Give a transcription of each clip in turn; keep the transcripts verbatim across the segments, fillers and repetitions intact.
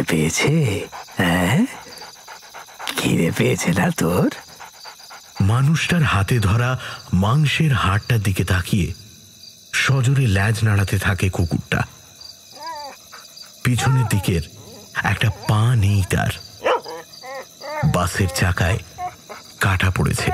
পেয়েছে? হ্যাঁ, খিদে পেয়েছে না তোর? মানুষটার হাতে ধরা মাংসের হাড়টার দিকে তাকিয়ে সজোরে ল্যাজ নাড়াতে থাকে কুকুরটা। পিছনের দিকের একটা পা নেই তার। বাসের চাকায় কাটা পড়েছে।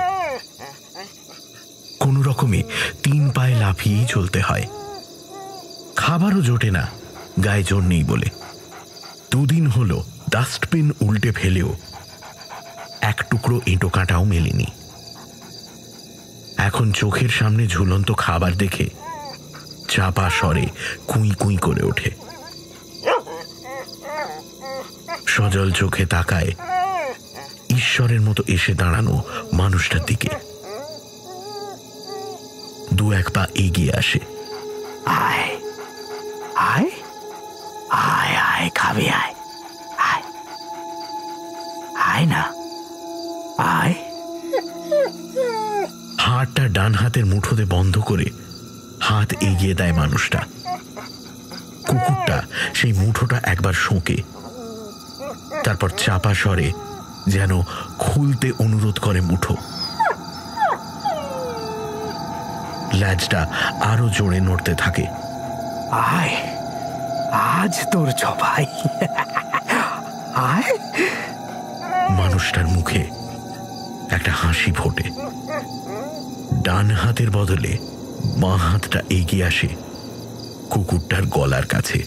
কোনো রকমে তিন পায়ে লাফিয়েই চলতে হয়। খাবারও জোটে না, গায়ে জোর নেই বলে। দুদিন হলো ডাস্টবিন উল্টে ফেলেও এক টুকরো এঁটো কাঁটাও মেলেনি। এখন চোখের সামনে ঝুলন্ত খাবার দেখে চাপা স্বরে কুঁই কুঁই করে ওঠে। সজল চোখে তাকায় ঈশ্বরের মতো এসে দাঁড়ানো মানুষটার দিকে। দু এক পা এগিয়ে আসে। আয় আয় আয় আয়, খাবি? আয় আয় আয় না, আয়। হাতটা ডান হাতের মুঠোতে বন্ধ করে হাত এগিয়ে দেয় মানুষটা। কুকুরটা সেই মুঠোটা একবার শোঁকে, তারপর চাপা স্বরে যেন খুলতে অনুরোধ করে মুঠো। ল্যাজটা আরো জোরে নড়তে থাকে। আয়, আজ তোর জবাই। আয়। মানুষটার মুখে একটা হাসি ফোটে। ডান হাতের বদলে বাঁ হাতটা এগিয়ে আসে কুকুরটার গলার কাছে।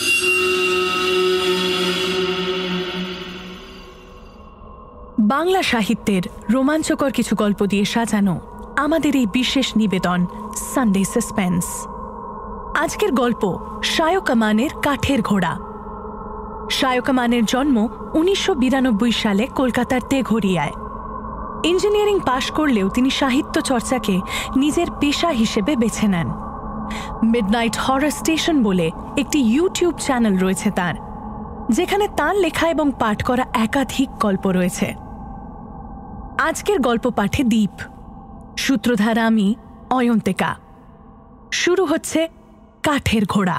বাংলা সাহিত্যের রোমাঞ্চকর কিছু গল্প দিয়ে সাজানো আমাদের এই বিশেষ নিবেদন সানডে সাসপেন্স। আজকের গল্প শায়ক আমানের কাঠের ঘোড়া। শায়ক আমানের জন্ম উনিশশো বিরানব্বই সালে কলকাতার তেঘরিয়ায়। ইঞ্জিনিয়ারিং পাশ করলেও তিনি সাহিত্য চর্চাকে নিজের পেশা হিসেবে বেছে নেন। মিডনাইট হরর স্টেশন বলে একটি ইউটিউব চ্যানেল রয়েছে তার, যেখানে তাঁর লেখা এবং পাঠ করা একাধিক গল্প রয়েছে। আজকের গল্প পাঠে দ্বীপ, সূত্রধার আমি অয়ন্তিকা। শুরু হচ্ছে কাঠের ঘোড়া।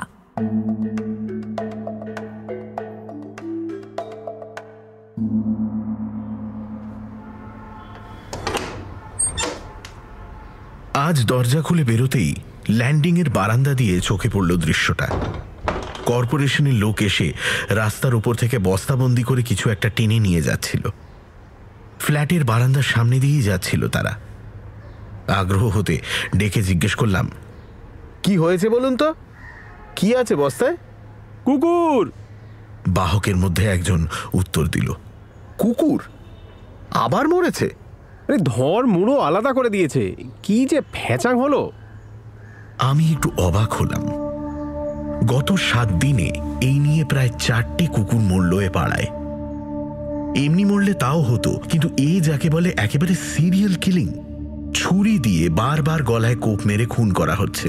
আজ দরজা খুলে বেরোতেই ল্যান্ডিংয়ের বারান্দা দিয়ে চোখে পড়ল দৃশ্যটা। কর্পোরেশনের লোক এসে রাস্তার উপর থেকে বস্তাবন্দি করে কিছু একটা টেনে নিয়ে যাচ্ছিল। ফ্ল্যাটের বারান্দার সামনে দিয়েই যাচ্ছিল তারা। আগ্রহ হতে ডেকে জিজ্ঞেস করলাম, কি হয়েছে বলুন তো? কি আছে বস্তায়? কুকুর। বাহকের মধ্যে একজন উত্তর দিল। কুকুর আবার মরেছে? আরে ধর মুড়ো আলাদা করে দিয়েছে। কি যে ফ্যাচাং হলো। আমি একটু অবাক হলাম। গত সাত দিনে এই নিয়ে প্রায় চারটি কুকুর মরল এ পাড়ায়। এমনি মরলে তাও হতো, কিন্তু এই যাকে বলে একেবারে সিরিয়াল কিলিং। ছুরি দিয়ে বারবার গলায় কোপ মেরে খুন করা হচ্ছে।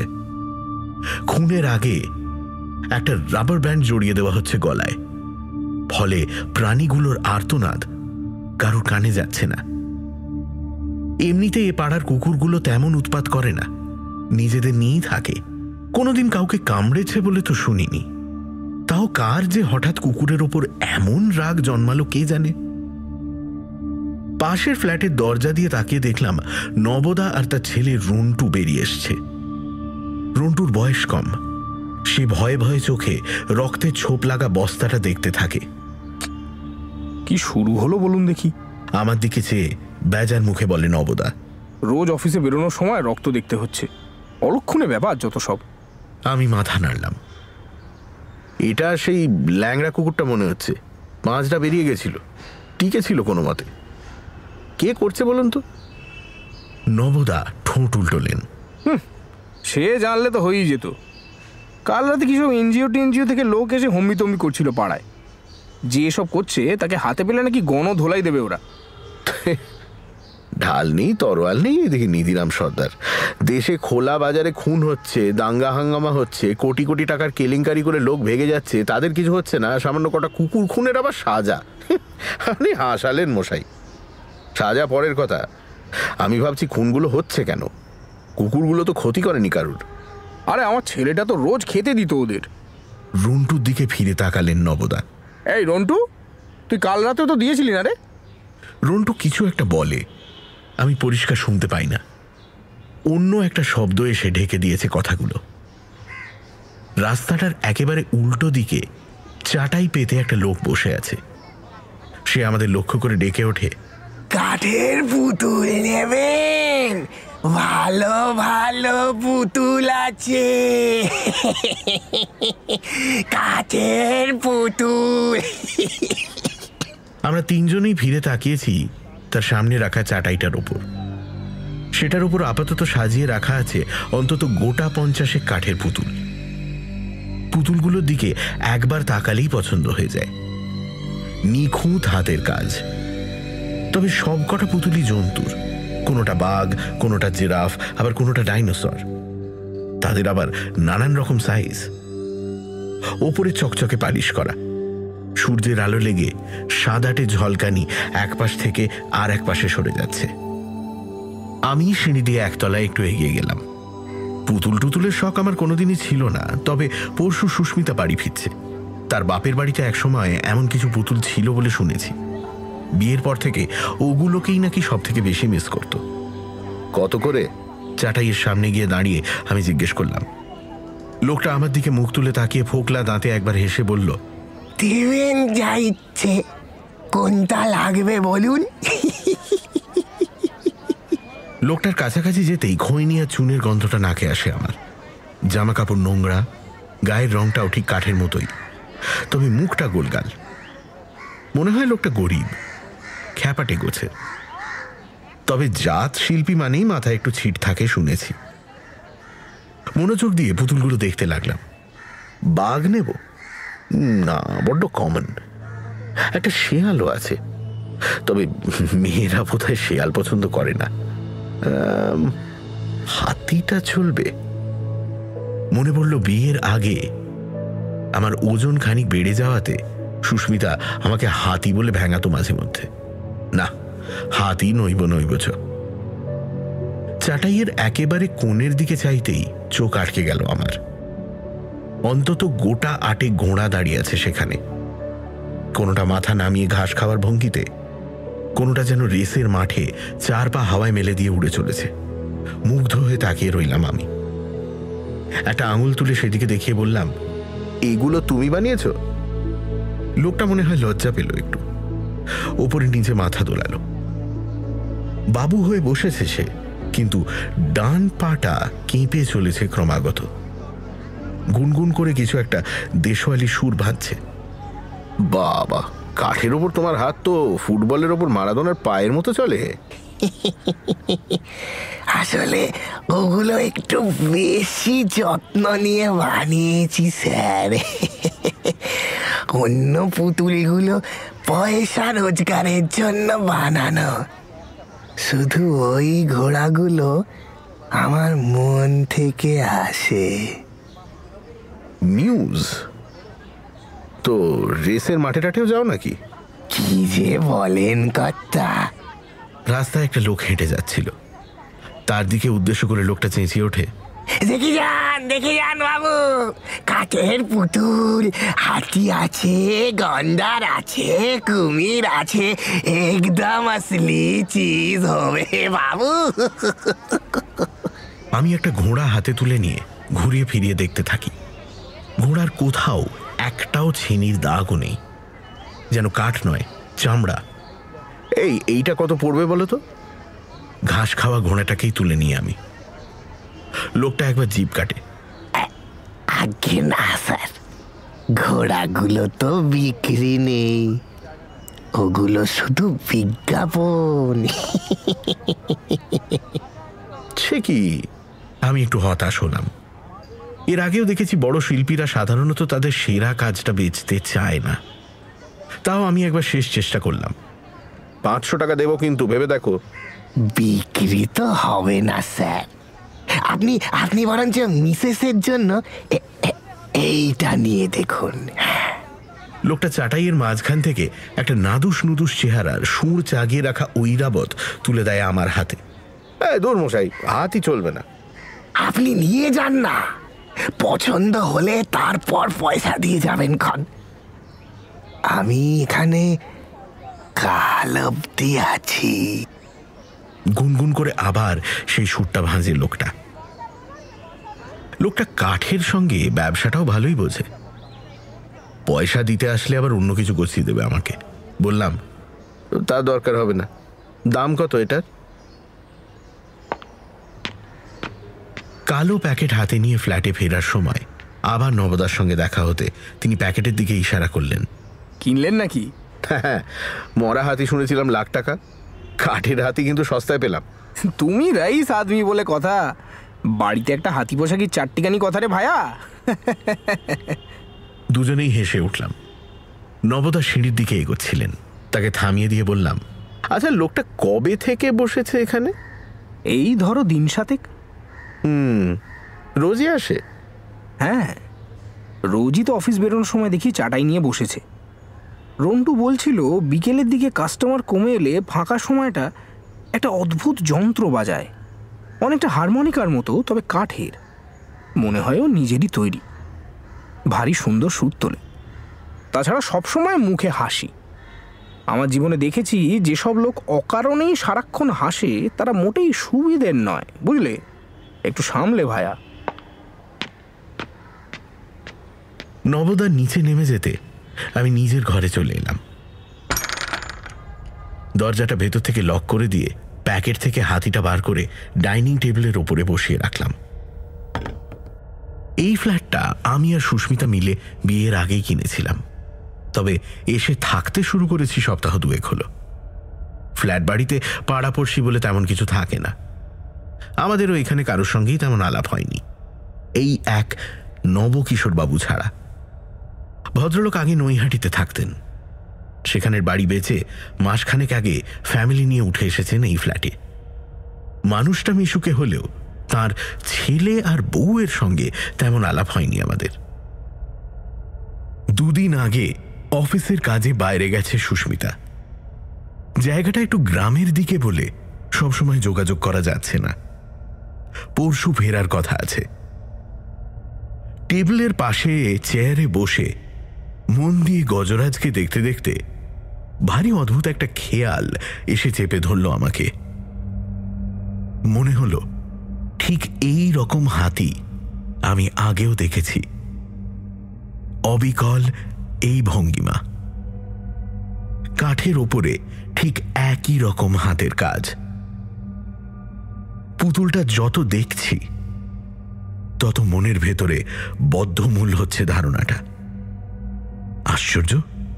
খুনের আগে একটা রাবার ব্যান্ড জড়িয়ে দেওয়া হচ্ছে গলায়। ফলে প্রাণীগুলোর আর্তনাদ কারোর কানে যাচ্ছে না। এমনিতে এ পাড়ার কুকুরগুলো তেমন উৎপাত করে না, নিজেদের নিয়েই থাকে। কোনোদিন কাউকে কামড়েছে বলে তো শুনিনি। তাও কার যে হঠাৎ কুকুরের ওপর এমন রাগ জন্মালো কে জানে। পাশের ফ্ল্যাটের দরজা দিয়ে তাকিয়ে দেখলাম নবদা আর তার ছেলে রন্টু বেরিয়ে এসছে। রন্টুর বয়স কম। সে ভয়ে ভয়ে চোখে রক্তের ছোপ লাগা বস্তাটা দেখতে থাকে। কি শুরু হলো বলুন দেখি? আমার দিকে চেয়ে বেজার মুখে বলে নবদা, রোজ অফিসে বেরোনোর সময় রক্ত দেখতে হচ্ছে। অলক্ষণে ব্যাপার যত সব। আমি মাথা নাড়লাম। এটা সেই ল্যাংড়া কুকুরটা মনে হচ্ছে। মাছটা বেরিয়ে গেছিল, টিকে ছিল কোনো মতে। কে করছে বলুন তো? নবদা ঠোঁট উল্টোলেন। হুম, সে জানলে তো হয়েই যেত। কাল রাতে কি সব এনজিও টেনজিও থেকে লোক এসে হম্বি তম্বি করছিল পাড়ায়। যে এসব করছে তাকে হাতে পেলে নাকি গণ ধোলাই দেবে ওরা। ঢাল নেই, তরোয়াল নেই, এদিকে নিধিরাম সর্দার। দেশে খোলা বাজারে খুন হচ্ছে, দাঙ্গা হাঙ্গামা হচ্ছে, কোটি কোটি টাকার কেলেঙ্কারি করে লোক ভেগে যাচ্ছে, তাদের কিছু হচ্ছে না। সামান্য কটা কুকুর খুনের আবার সাজা। আপনি হাসালেন মশাই। সাজা পরের কথা। আমি ভাবছি খুনগুলো হচ্ছে কেন? কুকুরগুলো তো ক্ষতি করেনি কারুর। আরে আমার ছেলেটা তো রোজ খেতে দিত ওদের। রুন্টুর দিকে ফিরে তাকালেন নবদা। এই রন্টু, তুই কাল রাতেও তো দিয়েছিলি না রে? রন্টু কিছু একটা বলে, আমি পরিষ্কার শুনতে পাই না। অন্য একটা শব্দ এসে ঢেকে দিয়েছে কথাগুলো। রাস্তাটার একেবারে উল্টো দিকে চাটাই পেতে একটা লোক বসে আছে। সে আমাদের লক্ষ্য করে ডেকে ওঠে, কাঠের পুতুল নেবেন? ভালো ভালো পুতুল আছে, কাঠের পুতুল। আমরা তিনজনেই ফিরে তাকিয়েছি তার সামনে রাখা চাটাইটার ওপর। সেটার উপর আপাতত সাজিয়ে রাখা আছে অন্তত গোটা পঞ্চাশেক কাঠের পুতুল। পুতুলগুলোর দিকে একবার তাকালেই পছন্দ হয়ে যায়। নিখুঁত হাতের কাজ, তবে সব কটা পুতুলই জন্তুর। কোনোটা বাঘ, কোনোটা জিরাফ, আবার কোনোটা ডাইনোসর। তাদের আবার নানান রকম সাইজ। ওপরে চকচকে পালিশ করা, সূর্যের আলো লেগে সাদাটে ঝলকানি এক পাশ থেকে আর এক পাশে সরে যাচ্ছে। আমি সিঁড়ি দিয়ে একতলায় একটু এগিয়ে গেলাম। পুতুল টুতুলের শখ আমার কোনোদিনই ছিল না, তবে পরশু সুস্মিতা বাড়ি ফিরছে। তার বাপের বাড়িতে একসময় এমন কিছু পুতুল ছিল বলে শুনেছি। বিয়ের পর থেকে ওগুলোকেই নাকি সব থেকে বেশি মিস করত। কত করে? চাটাইয়ের সামনে গিয়ে দাঁড়িয়ে আমি জিজ্ঞেস করলাম। লোকটা আমার দিকে মুখ তুলে তাকিয়ে ফোকলা দাঁতে একবার হেসে বলল, দেবেন যা ইচ্ছে, কোনটা লাগবে বলুন। লোকটার কাছাকাছি যেতেই খৈনি আর চুনের গন্ধটা নাকে আসে আমার। জামা কাপড় নোংরা, গায়ের রংটাও ঠিক কাঠের মতোই, তবে মুখটা গোলগাল। মনে হয় লোকটা গরিব, খ্যাপাটে গোছে। তবে জাত শিল্পী মানেই মাথায় একটু ছিট থাকে শুনেছি। মনোযোগ দিয়ে পুতুলগুলো দেখতে লাগলাম। বাঘ নেব না, বড্ড কমন। একটা শেয়ালও আছে, তবে মেয়েরা বোধহয় শেয়াল পছন্দ করে না। হাতিটা চলবে। মনে পড়ল বিয়ের আগে আমার ওজন খানিক বেড়ে যাওয়াতে সুস্মিতা আমাকে হাতি বলে ভেঙাতো মাঝে মধ্যে। না, হাতি নইব নইবচ। চাটাইয়ের একেবারে কোণের দিকে চাইতেই চোখ আটকে গেল আমার। অন্তত গোটা আটে ঘোড়া দাঁড়িয়ে আছে সেখানে। কোনোটা মাথা নামিয়ে ঘাস খাওয়ার ভঙ্গিতে, কোনোটা যেন রেসের মাঠে চার পা হাওয়ায় মেলে দিয়ে উড়ে চলেছে। মুগ্ধ হয়ে তাকিয়ে রইলাম আমি। একটা আঙুল তুলে সেদিকে দেখিয়ে বললাম, এগুলো তুমি বানিয়েছ? লোকটা মনে হয় লজ্জা পেল একটু, ওপরে নিচে মাথা দোলালো। বাবু হয়ে বসেছে সে, কিন্তু ডান পাটা কেঁপে চলেছে ক্রমাগত। গুনগুন করে কিছু একটা দেশওয়ালি সুর ভাঁজছে। বাবা, কাঠের ওপর তোমার হাত তো ফুটবলের ওপর মারাদোনার পায়ের মতো চলে। আসলে ওগুলো একটু বেশি যত্ন নিয়ে বানিয়েছি স্যার। অন্য পুতুলগুলো পয়সা রোজগারের জন্য বানানো, শুধু ওই ঘোড়াগুলো আমার মন থেকে আসে। নিউজ তো রেসের মাঠে টাঠেও যাও নাকি? কি যে বলেন কর্তা! রাস্তায় একটা লোক হেঁটে যাচ্ছিল, তার দিকে উদ্দেশ্য করে লোকটা চেঁচিয়ে ওঠে, দেখে যান, দেখে যান বাবু, কাঠের পুতুল, হাতি আছে, গন্ডার আছে, কুমির আছে, একদম আসলি চিজ হবে বাবু। আমি একটা ঘোড়া হাতে তুলে নিয়ে ঘুরিয়ে ফিরিয়ে দেখতে থাকি। ঘোড়ার কোথাও একটাও ছিনির দাগও নেই, যেন কাঠ নয়, চামড়া। এই এইটা কত পড়বে বলো তো? ঘাস খাওয়া ঘোড়াটাকেই তুলে নিয়ে আমি। লোকটা একবার জিভ কাটে, আগে না স্যার, ঘোড়াগুলো তো বিক্রি নেই, ওগুলো শুধু বিজ্ঞাপন। সে কি? আমি একটু হতাশ হলাম। এর আগেও দেখেছি বড় শিল্পীরা সাধারণত তাদের সেরা কাজটা বেচতে চায় না। তাও আমি একবার শেষ চেষ্টা করলাম। পাঁচশো টাকা দেবো, কিন্তু ভেবে দেখো। বিক্রি তো হবে না স্যার, আপনি আপনি বরঞ্চ মিসেসের জন্য এইটা নিয়ে দেখুন। লোকটা চাটাইয়ের মাঝখান থেকে একটা নাদুস নুদুস চেহারার সুর চাগিয়ে রাখা ঐরাবত তুলে দেয় আমার হাতে। দূর মশাই, হাতই চলবে না। আপনি নিয়ে যান না, পছন্দ হলে তারপর পয়সা দিয়ে যাবেন ক্ষণ। আমি এখানে কাল অব্দি আছি। গুনগুন করে আবার সেই সুরটা ভাঁজে লোকটা। লোকটা কাঠের সঙ্গে ব্যবসাটাও ভালোই বোঝে। পয়সা দিতে আসলে আবার অন্য কিছু গছিয়ে দেবে আমাকে। বললাম, তা দরকার হবে না। দাম কত এটার? কালো প্যাকেট হাতে নিয়ে ফ্ল্যাটে ফেরার সময় আবার নবদার সঙ্গে দেখা হতে তিনি প্যাকেটের দিকে ইশারা করলেন। কিনলেন নাকি? হ্যাঁ, মরা হাতি শুনেছিলাম লাখ টাকা, কাঠের হাতি কিন্তু সস্তায় পেলাম। তুমি রাইস আদমি বলে কথা, বাড়িতে একটা হাতি পোষা কি চারটিখানি কথা রে ভায়া। দুজনেই হেসে উঠলাম। নবদা সিঁড়ির দিকে এগোচ্ছিলেন, তাকে থামিয়ে দিয়ে বললাম, আচ্ছা, লোকটা কবে থেকে বসেছে এখানে? এই ধরো দিন সাতেক। হুম, রোজই আসে? হ্যাঁ, রোজই তো অফিস বেরোনোর সময় দেখি চাটাই নিয়ে বসেছে। রন্টু বলছিল বিকেলের দিকে কাস্টমার কমে এলে ফাঁকা সময়টা একটা অদ্ভুত যন্ত্র বাজায়, অনেকটা হারমোনিকার মতো, তবে কাঠের। মনে হয় ও নিজেরই তৈরি, ভারী সুন্দর সুর তোলে। তাছাড়া সবসময় মুখে হাসি। আমার জীবনে দেখেছি যেসব লোক অকারণেই সারাক্ষণ হাসে তারা মোটেই সুবিধের নয়, বুঝলে? একটু সামলে ভায়া। নবদা নিচে নেমে যেতে আমি নিজের ঘরে চলে এলাম। দরজাটা ভেতর থেকে লক করে দিয়ে প্যাকেট থেকে হাতিটা বার করে ডাইনিং টেবিলের ওপরে বসিয়ে রাখলাম। এই ফ্ল্যাটটা আমি আর সুস্মিতা মিলে বিয়ের আগেই কিনেছিলাম, তবে এসে থাকতে শুরু করেছি সপ্তাহ দুয়েক হলো। ফ্ল্যাট বাড়িতে পাড়াপড়শি বলে তেমন কিছু থাকে না। আমাদেরও এখানে কারোর সঙ্গেই তেমন আলাপ হয়নি, এই এক নবকিশোরবাবু ছাড়া। ভদ্রলোক আগে নৈহাটিতে থাকতেন, সেখানের বাড়ি বেচে মাসখানেক আগে ফ্যামিলি নিয়ে উঠে এসেছেন এই ফ্ল্যাটে। মানুষটা মিশুকে হলেও তার ছেলে আর বউয়ের সঙ্গে তেমন আলাপ হয়নি আমাদের। দুদিন আগে অফিসের কাজে বাইরে গেছে সুস্মিতা। জায়গাটা একটু গ্রামের দিকে বলে সবসময় যোগাযোগ করা যাচ্ছে না। পরশু ফেরার কথা আছে। টেবিলের পাশে চেয়ারে বসে মন দিয়ে গজরাজকে দেখতে দেখতে ভারী অদ্ভুত একটা খেয়াল এসে চেপে ধরল আমাকে। মনে হলো ঠিক এই রকম হাতি আমি আগেও দেখেছি, অবিকল এই ভঙ্গিমা, কাঠের ওপরে ঠিক একই রকম হাতের কাজ। পুতুলটা যত দেখছি তত মনের ভেতরে বদ্ধমূল হচ্ছে ধারণাটা। আশ্চর্য,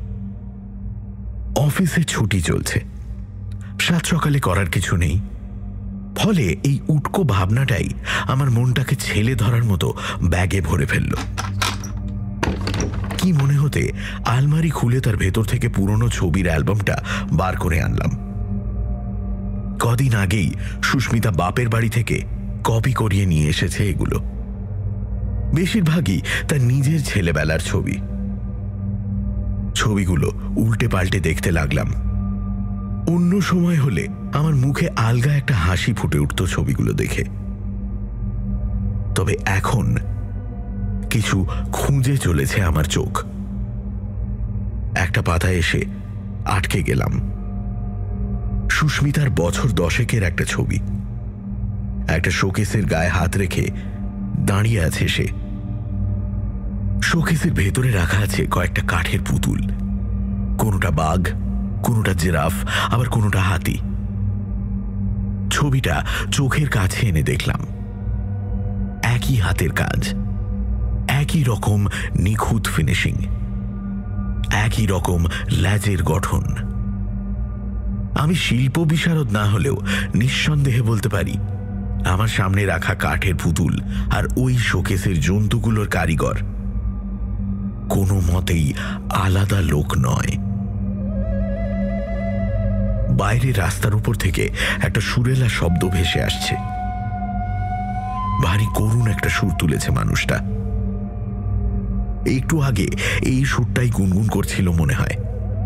অফিসে ছুটি চলছে, সাত সকালে করার কিছু নেই, ফলে এই উটকো ভাবনাটাই আমার মনটাকে ছেলে ধরার মতো ব্যাগে ভরে ফেলল। কি মনে হতে আলমারি খুলে তার ভেতর থেকে পুরনো ছবির অ্যালবামটা বার করে আনলাম। কদিন আগেই সুস্মিতা বাপের বাড়ি থেকে কপি করিয়ে নিয়ে এসেছে এগুলো। বেশিরভাগই তার নিজের ছেলেবেলার ছবি। ছবিগুলো উল্টে পাল্টে দেখতে লাগলাম। অন্য সময় হলে আমার মুখে আলগা একটা হাসি ফুটে উঠত ছবিগুলো দেখে, তবে এখন কিছু খুঁজে চলেছে আমার চোখ। একটা পাতায় এসে আটকে গেলাম। সুস্মিতার বছর দশেকের একটা ছবি। একটা শোকেসের গায়ে হাত রেখে দাঁড়িয়ে আছে সে। শোকেসের ভেতরে রাখা আছে কয়েকটা কাঠের পুতুল, কোনোটা বাঘ, কোনোটা জিরাফ, আবার কোনোটা হাতি। ছবিটা চোখের কাছে এনে দেখলাম একই হাতের কাজ, একই রকম নিখুঁত ফিনিশিং, একই রকম ল্যাজের গঠন। আমি শিল্প বিশারদ না হলেও নিঃসন্দেহে বলতে পারি আমার সামনে রাখা কাঠের পুতুল আর ওই শোকেসের জন্তুগুলোর কারিগর কোনো মতেই আলাদা লোক নয়। বাইরে রাস্তার উপর থেকে একটা সুরেলা শব্দ ভেসে আসছে। ভারী করুণ একটা সুর তুলেছে মানুষটা। একটু আগে এই সুরটাই গুনগুন করছিল মনে হয়।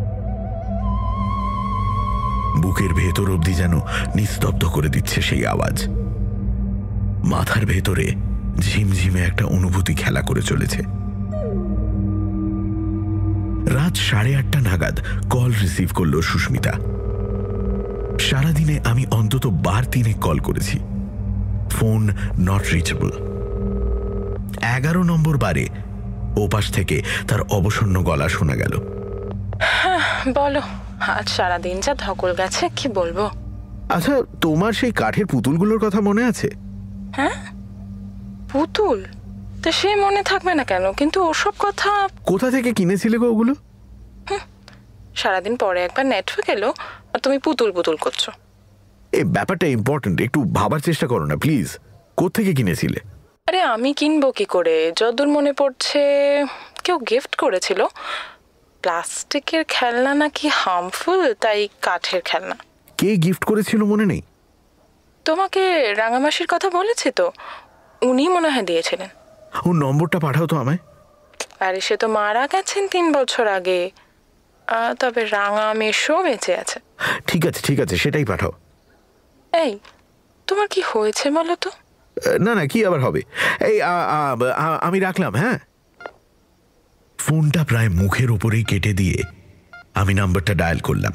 বুকের ভেতর অবধি যেন নিস্তব্ধ করে দিচ্ছে সেই আওয়াজ। মাথার ভেতরে ঝিমঝিমে একটা অনুভূতি খেলা করে চলেছে। রাত সাড়ে আটটা নাগাদ কল রিসিভ করল সুস্মিতা। সারাদিনে আমি অন্তত বার তিনেক কল করেছি, ফোন নট রিচেবল। এগারো নম্বর বারে ওপাশ থেকে তার অবসন্ন গলা শোনা গেল। বলো, আজ সারাদিন যা ধকল গেছে কি বলবো। আচ্ছা, তোমার সেই কাঠের পুতুলগুলোর কথা মনে আছে? হ্যাঁ, পুতুল তো সে মনে থাকবে না কেন, কিন্তু ওসব কথা। কোথা থেকে কিনেছিলে গো ওগুলো? সারাদিন পরে একবার নেটওয়ার্ক এলো আর তুমি পুতুল পুতুল করছো। এই ব্যাপারটা ইম্পর্টেন্ট, একটু ভাবার চেষ্টা করো না প্লিজ। কোত্থেকে কিনেছিলে? আরে আমি কিনবো কি করে, যতদূর মনে পড়ছে কেউ গিফট করেছিল। প্লাস্টিকের খেলনা নাকি হার্মফুল, তাই কাঠের খেলনা। কে গিফট করেছিল মনে নেই? তোমাকে রাঙামাসির কথা বলেছি তো, উনি মনে হয় দিয়েছিলেন। ও নম্বরটা পাঠাও তো আমায়। আরে সে তো মারা গেছেন তিন বছর আগে, তবে রাঙা মেশো বেঁচে আছে। ঠিক আছে ঠিক আছে, সেটাই পাঠাও। এই, তোমার কি হয়েছে বলো তো? না না, কি আবার হবে। এই আমি রাখলাম। হ্যাঁ। ফোনটা প্রায় মুখের ওপরেই কেটে দিয়ে আমি নাম্বারটা ডায়াল করলাম।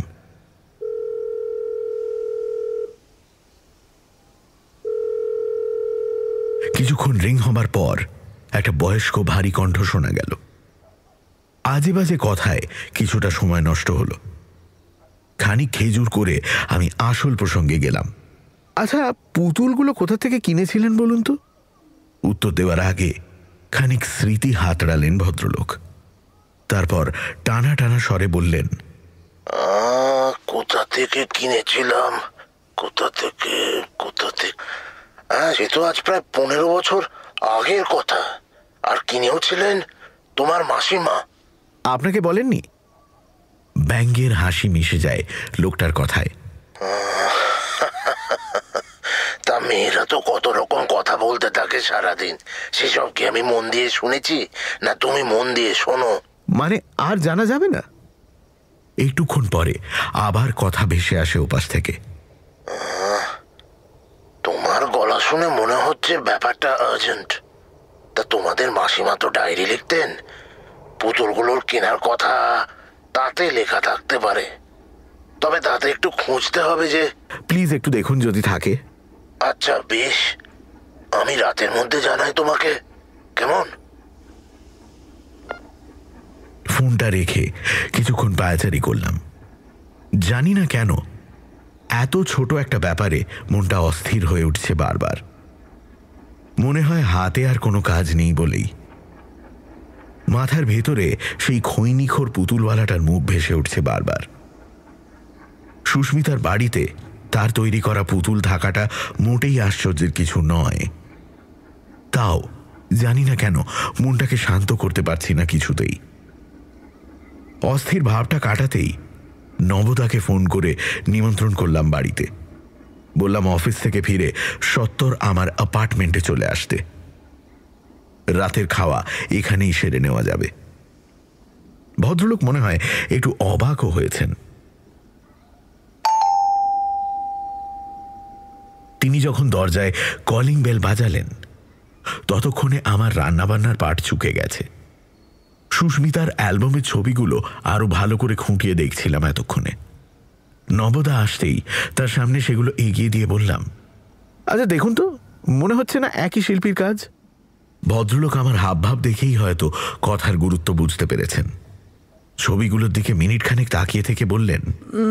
কিছুক্ষণ রিং হবার পর একটা বয়স্ক ভারী কণ্ঠ শোনা গেল। আজে বাজে কথায় কিছুটা সময় নষ্ট হলো। খানিক খেজুর করে আমি আসল প্রসঙ্গে গেলাম। আচ্ছা, পুতুলগুলো কোথা থেকে কিনেছিলেন বলুন তো? উত্তর দেওয়ার আগে খানিক স্মৃতি হাতড়ালেন ভদ্রলোক। তারপর টানা টানা স্বরে বললেন, কোথা থেকে কিনেছিলাম, কোথা থেকে কোথা থেকে হ্যাঁ, সে তো আজ প্রায় পনেরো বছর আগের কথা। আর কিনেও ছিলেন তোমার মাসিমা। আপনাকে বলেননি? ব্যঙ্গের হাসি মিশে যায় লোকটার কথায়। তা মেয়েরা তো কত রকম কথা বলতে থাকে সারাদিন, সেসব কি আমি মন দিয়ে শুনেছি, না তুমি মন দিয়ে শোনো? মানে আর জানা যাবে না? একটুক্ষণ পরে আবার কথা ভেসে আসে ওপাশ থেকে। তোমার গলা শুনে মনে হচ্ছে ব্যাপারটা আর্জেন্ট। তা তোমাদের মাসিমা তো ডায়েরি লিখতেন, পুতুলগুলোর কেনার কথা তাতে লেখা থাকতে পারে, তবে তাতে একটু খুঁজতে হবে যে। প্লিজ একটু দেখুন যদি থাকে। আচ্ছা বেশ, আমি রাতের মধ্যে জানাই তোমাকে, কেমন? ফোনটা রেখে কিছুক্ষণ পায়চারি করলাম। জানি না কেন এত ছোট একটা ব্যাপারে মনটা অস্থির হয়ে উঠছে বারবার। মনে হয় হাতে আর কোনো কাজ নেই বলেই। মাথার ভেতরে সেই খৈনিখোর পুতুলওয়ালাটার মুখ ভেসে উঠছে বারবার। সুস্মিতার বাড়িতে তার তৈরি করা পুতুল থাকাটা মোটেই আশ্চর্যের কিছু নয়। তাও জানি না কেন মনটাকে শান্ত করতে পারছি না কিছুতেই। অস্থির ভাবটা কাটাতেই নবদাকে ফোন করে নিমন্ত্রণ করলাম বাড়িতে। বললাম অফিস থেকে ফিরে সত্তর আমার অ্যাপার্টমেন্টে চলে আসতে। রাতের খাওয়া এখানেই সেরে নেওয়া যাবে। ভদ্রলোক মনে হয় একটু অবাকও হয়েছেন। তিনি যখন দরজায় কলিং বেল বাজালেন ততক্ষণে আমার রান্নাবান্নার পাট চুকে গেছে। সুস্মিতার অ্যালবামের ছবিগুলো আরো ভালো করে খুঁটিয়ে দেখছিলাম এতক্ষণে। নবদা আসতেই তার সামনে সেগুলো এগিয়ে দিয়ে বললাম, আচ্ছা দেখুন তো, মনে হচ্ছে না একই শিল্পীর কাজ? ভদ্রলোক আমার হাবভাব দেখেই হয়তো কথার গুরুত্ব বুঝতে পেরেছেন। ছবিগুলোর দিকে মিনিট খানেক তাকিয়ে থেকে বললেন,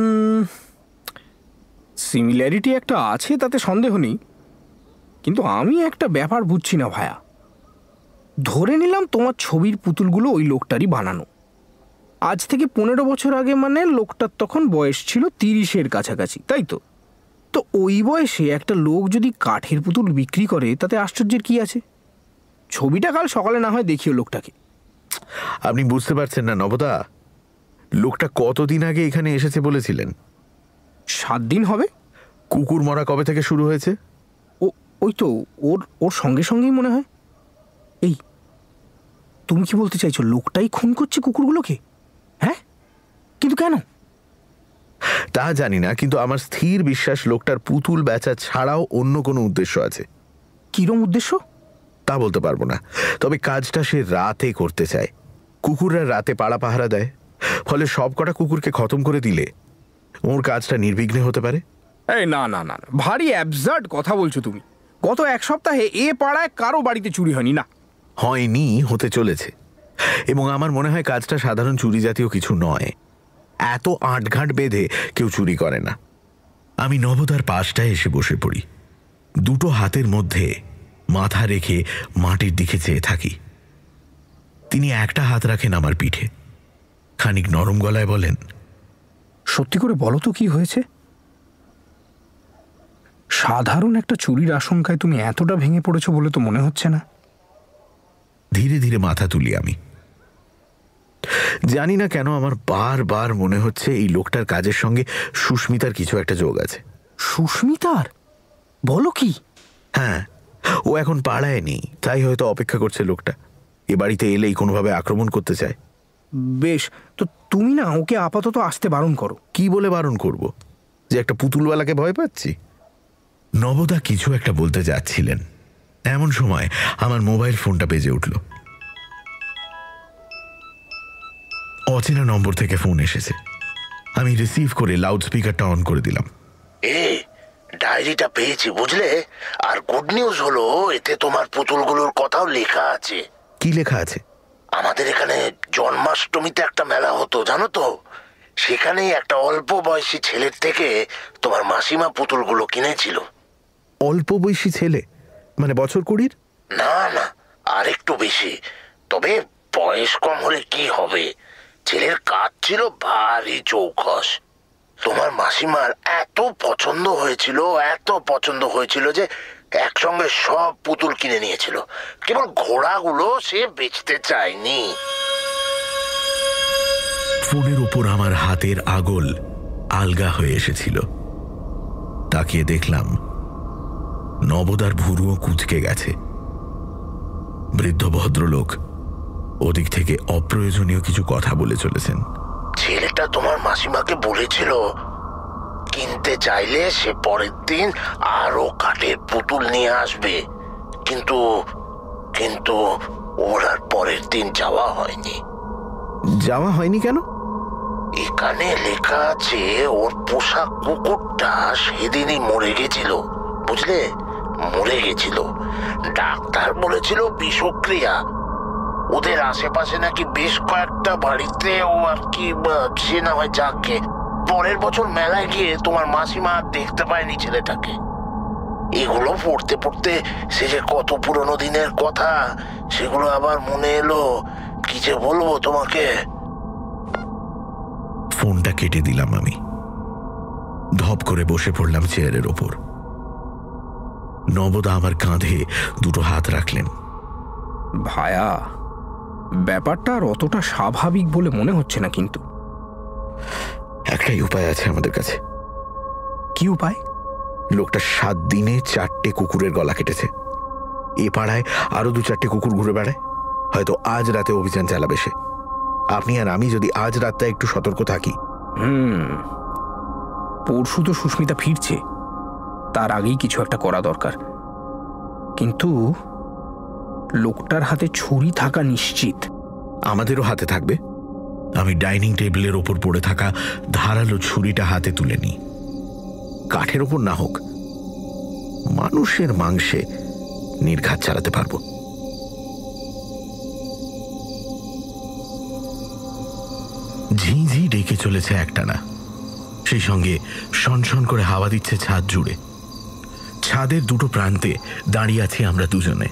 সিমিলারিটি একটা আছে, তাতে সন্দেহ নেই, কিন্তু আমি একটা ব্যাপার বুঝছি না ভায়া। ধরে নিলাম তোমার ছবির পুতুলগুলো ওই লোকটারই বানানো। আজ থেকে পনেরো বছর আগে, মানে লোকটার তখন বয়স ছিল তিরিশের কাছাকাছি, তাই তো? তো ওই বয়সে একটা লোক যদি কাঠের পুতুল বিক্রি করে তাতে আশ্চর্যের কি আছে? ছবিটা কাল সকালে না হয় দেখিও লোকটাকে। আপনি বুঝতে পারছেন না নবদা, লোকটা কতদিন আগে এখানে এসেছে বলেছিলেন? সাত দিন হবে। কুকুর মরা কবে থেকে শুরু হয়েছে? ও ওই তো ওর ওর সঙ্গে সঙ্গেই মনে হয়। এই, তুমি কি বলতে চাইছো লোকটাই খুন করছে কুকুরগুলোকে? হ্যাঁ, কিন্তু কেন তা জানি না, কিন্তু আমার স্থির বিশ্বাস লোকটার পুতুল বেচা ছাড়াও অন্য কোনো উদ্দেশ্য আছে। কিরম উদ্দেশ্য তা বলতে পারবো না, তবে কাজটা সে রাতে করতে চায়। কুকুররা রাতে পাড়া পাহারা দেয়, ফলে সব কটা কুকুরকে খতম করে দিলে ওর কাজটা নির্বিঘ্নে হতে পারে। এই না না না, ভারী অ্যাবসার্ড কথা বলছো তুমি। গত এক সপ্তাহে এ পাড়ায় কারো বাড়িতে চুরি হয়নি। না হয়নি, হতে চলেছে। এবং আমার মনে হয় কাজটা সাধারণ চুরি জাতীয় কিছু নয়। এত আঁটঘাট বেঁধে কেউ চুরি করে না। আমি নবদার পাশটায় এসে বসে পড়ি, দুটো হাতের মধ্যে মাথা রেখে মাটির দিকে চেয়ে থাকি। তিনি একটা হাত রাখেন আমার পিঠে, খানিক নরম গলায় বলেন, সত্যি করে বলো তো কি হয়েছে? সাধারণ একটা চুরির আশঙ্কায় তুমি এতটা ভেঙে পড়েছো বলে তো মনে হচ্ছে না। ধীরে ধীরে মাথা তুলি আমি। জানি না কেন আমার বারবার মনে হচ্ছে এই লোকটার কাজের সঙ্গে সুস্মিতার কিছু একটা যোগ আছে। সুস্মিতার? বলো কি? হ্যাঁ, ও এখন পাড়ায় নেই, তাই হয়তো অপেক্ষা করছে লোকটা এ বাড়িতে এলেই কোনোভাবে আক্রমণ করতে চায়। বেশ, তো তুমি না ওকে আপাতত আসতে বারণ করো। কি বলে বারণ করব? যে একটা পুতুলওয়ালাকে ভয় পাচ্ছি? নবদা কিছু একটা বলতে যাচ্ছিলেন, এমন সময় আমার মোবাইল ফোনটা বেজে উঠল। অচেনা নম্বর থেকে ফোন এসেছে। আমি রিসিভ করে লাউড স্পিকারটা অন করে দিলাম। এ ডায়েরিটা পেয়েছি বুঝলে, আর গুড নিউজ হলো এতে তোমার পুতুলগুলোর কথাও লেখা আছে। কি লেখা আছে? আমাদের এখানে জন্মাষ্টমীতে একটা মেলা হতো জানো তো, সেখানেই একটা অল্প বয়সী ছেলের থেকে তোমার মাসিমা পুতুলগুলো কিনেছিল। অল্প বয়সী ছেলে মানে বছর কুড়ির? না না, আর একটু বেশি। তবে বয়স কম হলে কি হবে, ছেলের কাজ ছিল ভারী চৌখস। তোমার মাসিমার এত পছন্দ হয়েছিল, এত পছন্দ হয়েছিল যে একসঙ্গে সব পুতুল কিনে নিয়েছিল। কেবল ঘোড়াগুলো সে বেচতে চায়নি। ফোনের উপর আমার হাতের আগল আলগা হয়ে এসেছিল। তাকিয়ে দেখলাম নবদার ভুরুও কুঁচকে গেছে। বৃদ্ধ ভদ্রলোক ওদিক থেকে অপ্রয়োজনীয় কিছু কথা বলে চলেছেন। ছেলেটা তোমার মাসিমাকে বলেছিল কিনতে চাইলে সে পরের দিন আরো কাঠের পুতুল নিয়ে আসবে, কিন্তু কিন্তু ওর আর পরের দিন যাওয়া হয়নি। যাওয়া হয়নি কেন? এখানে লেখা আছে ওর পোষা কুকুরটা সেদিনই মরে গেছিল, বুঝলে, মরে গেছিল। ডাক্তার বলেছিল বিষক্রিয়া। ওদের আশেপাশে নাকি বেশ কয়েকটা বাড়িতে ও আর কি সে না হয় যাকে পরের বছর মেলায় গিয়ে তোমার মাসিমা দেখতে পায়নি ছেলেটাকে। এগুলো পড়তে পড়তে সে যে কত পুরনো দিনের কথা সেগুলো আবার মনে এলো। কি যে বলবো তোমাকে। ফোনটা কেটে দিলাম আমি। ধপ করে বসে পড়লাম চেয়ারের ওপর। নবদা আমার কাঁধে দুটো হাত রাখলেন। ভায়া, ব্যাপারটা আর অতটা স্বাভাবিক বলে মনে হচ্ছে না। কিন্তু একটাই উপায় আছে আমাদের কাছে। কি উপায়? লোকটা সাত দিনে চারটে কুকুরের গলা কেটেছে। এ পাড়ায় আরো দু চারটে কুকুর ঘুরে বেড়ায়। হয়তো আজ রাতে অভিযান চালাবে সে। আপনি আর আমি যদি আজ রাতটা একটু সতর্ক থাকি। হুম পরশু তো সুস্মিতা ফিরছে, তার আগেই কিছু একটা করা দরকার। কিন্তু লোকটার হাতে ছুরি থাকা নিশ্চিত। আমাদেরও হাতে থাকবে। আমি ডাইনিং টেবিলের ওপর পড়ে থাকা ধারালো ছুরিটা হাতে তুলে নিই। কাঠের ওপর না হোক, মানুষের মাংসে নির্ঘাত চালাতে পারবো। ঝিঁঝি ডেকে চলেছে একটানা, সেই সঙ্গে শনশন করে হাওয়া দিচ্ছে ছাদ জুড়ে। ছাদের দুটো প্রান্তে দাঁড়িয়ে আছি আমরা দুজনে।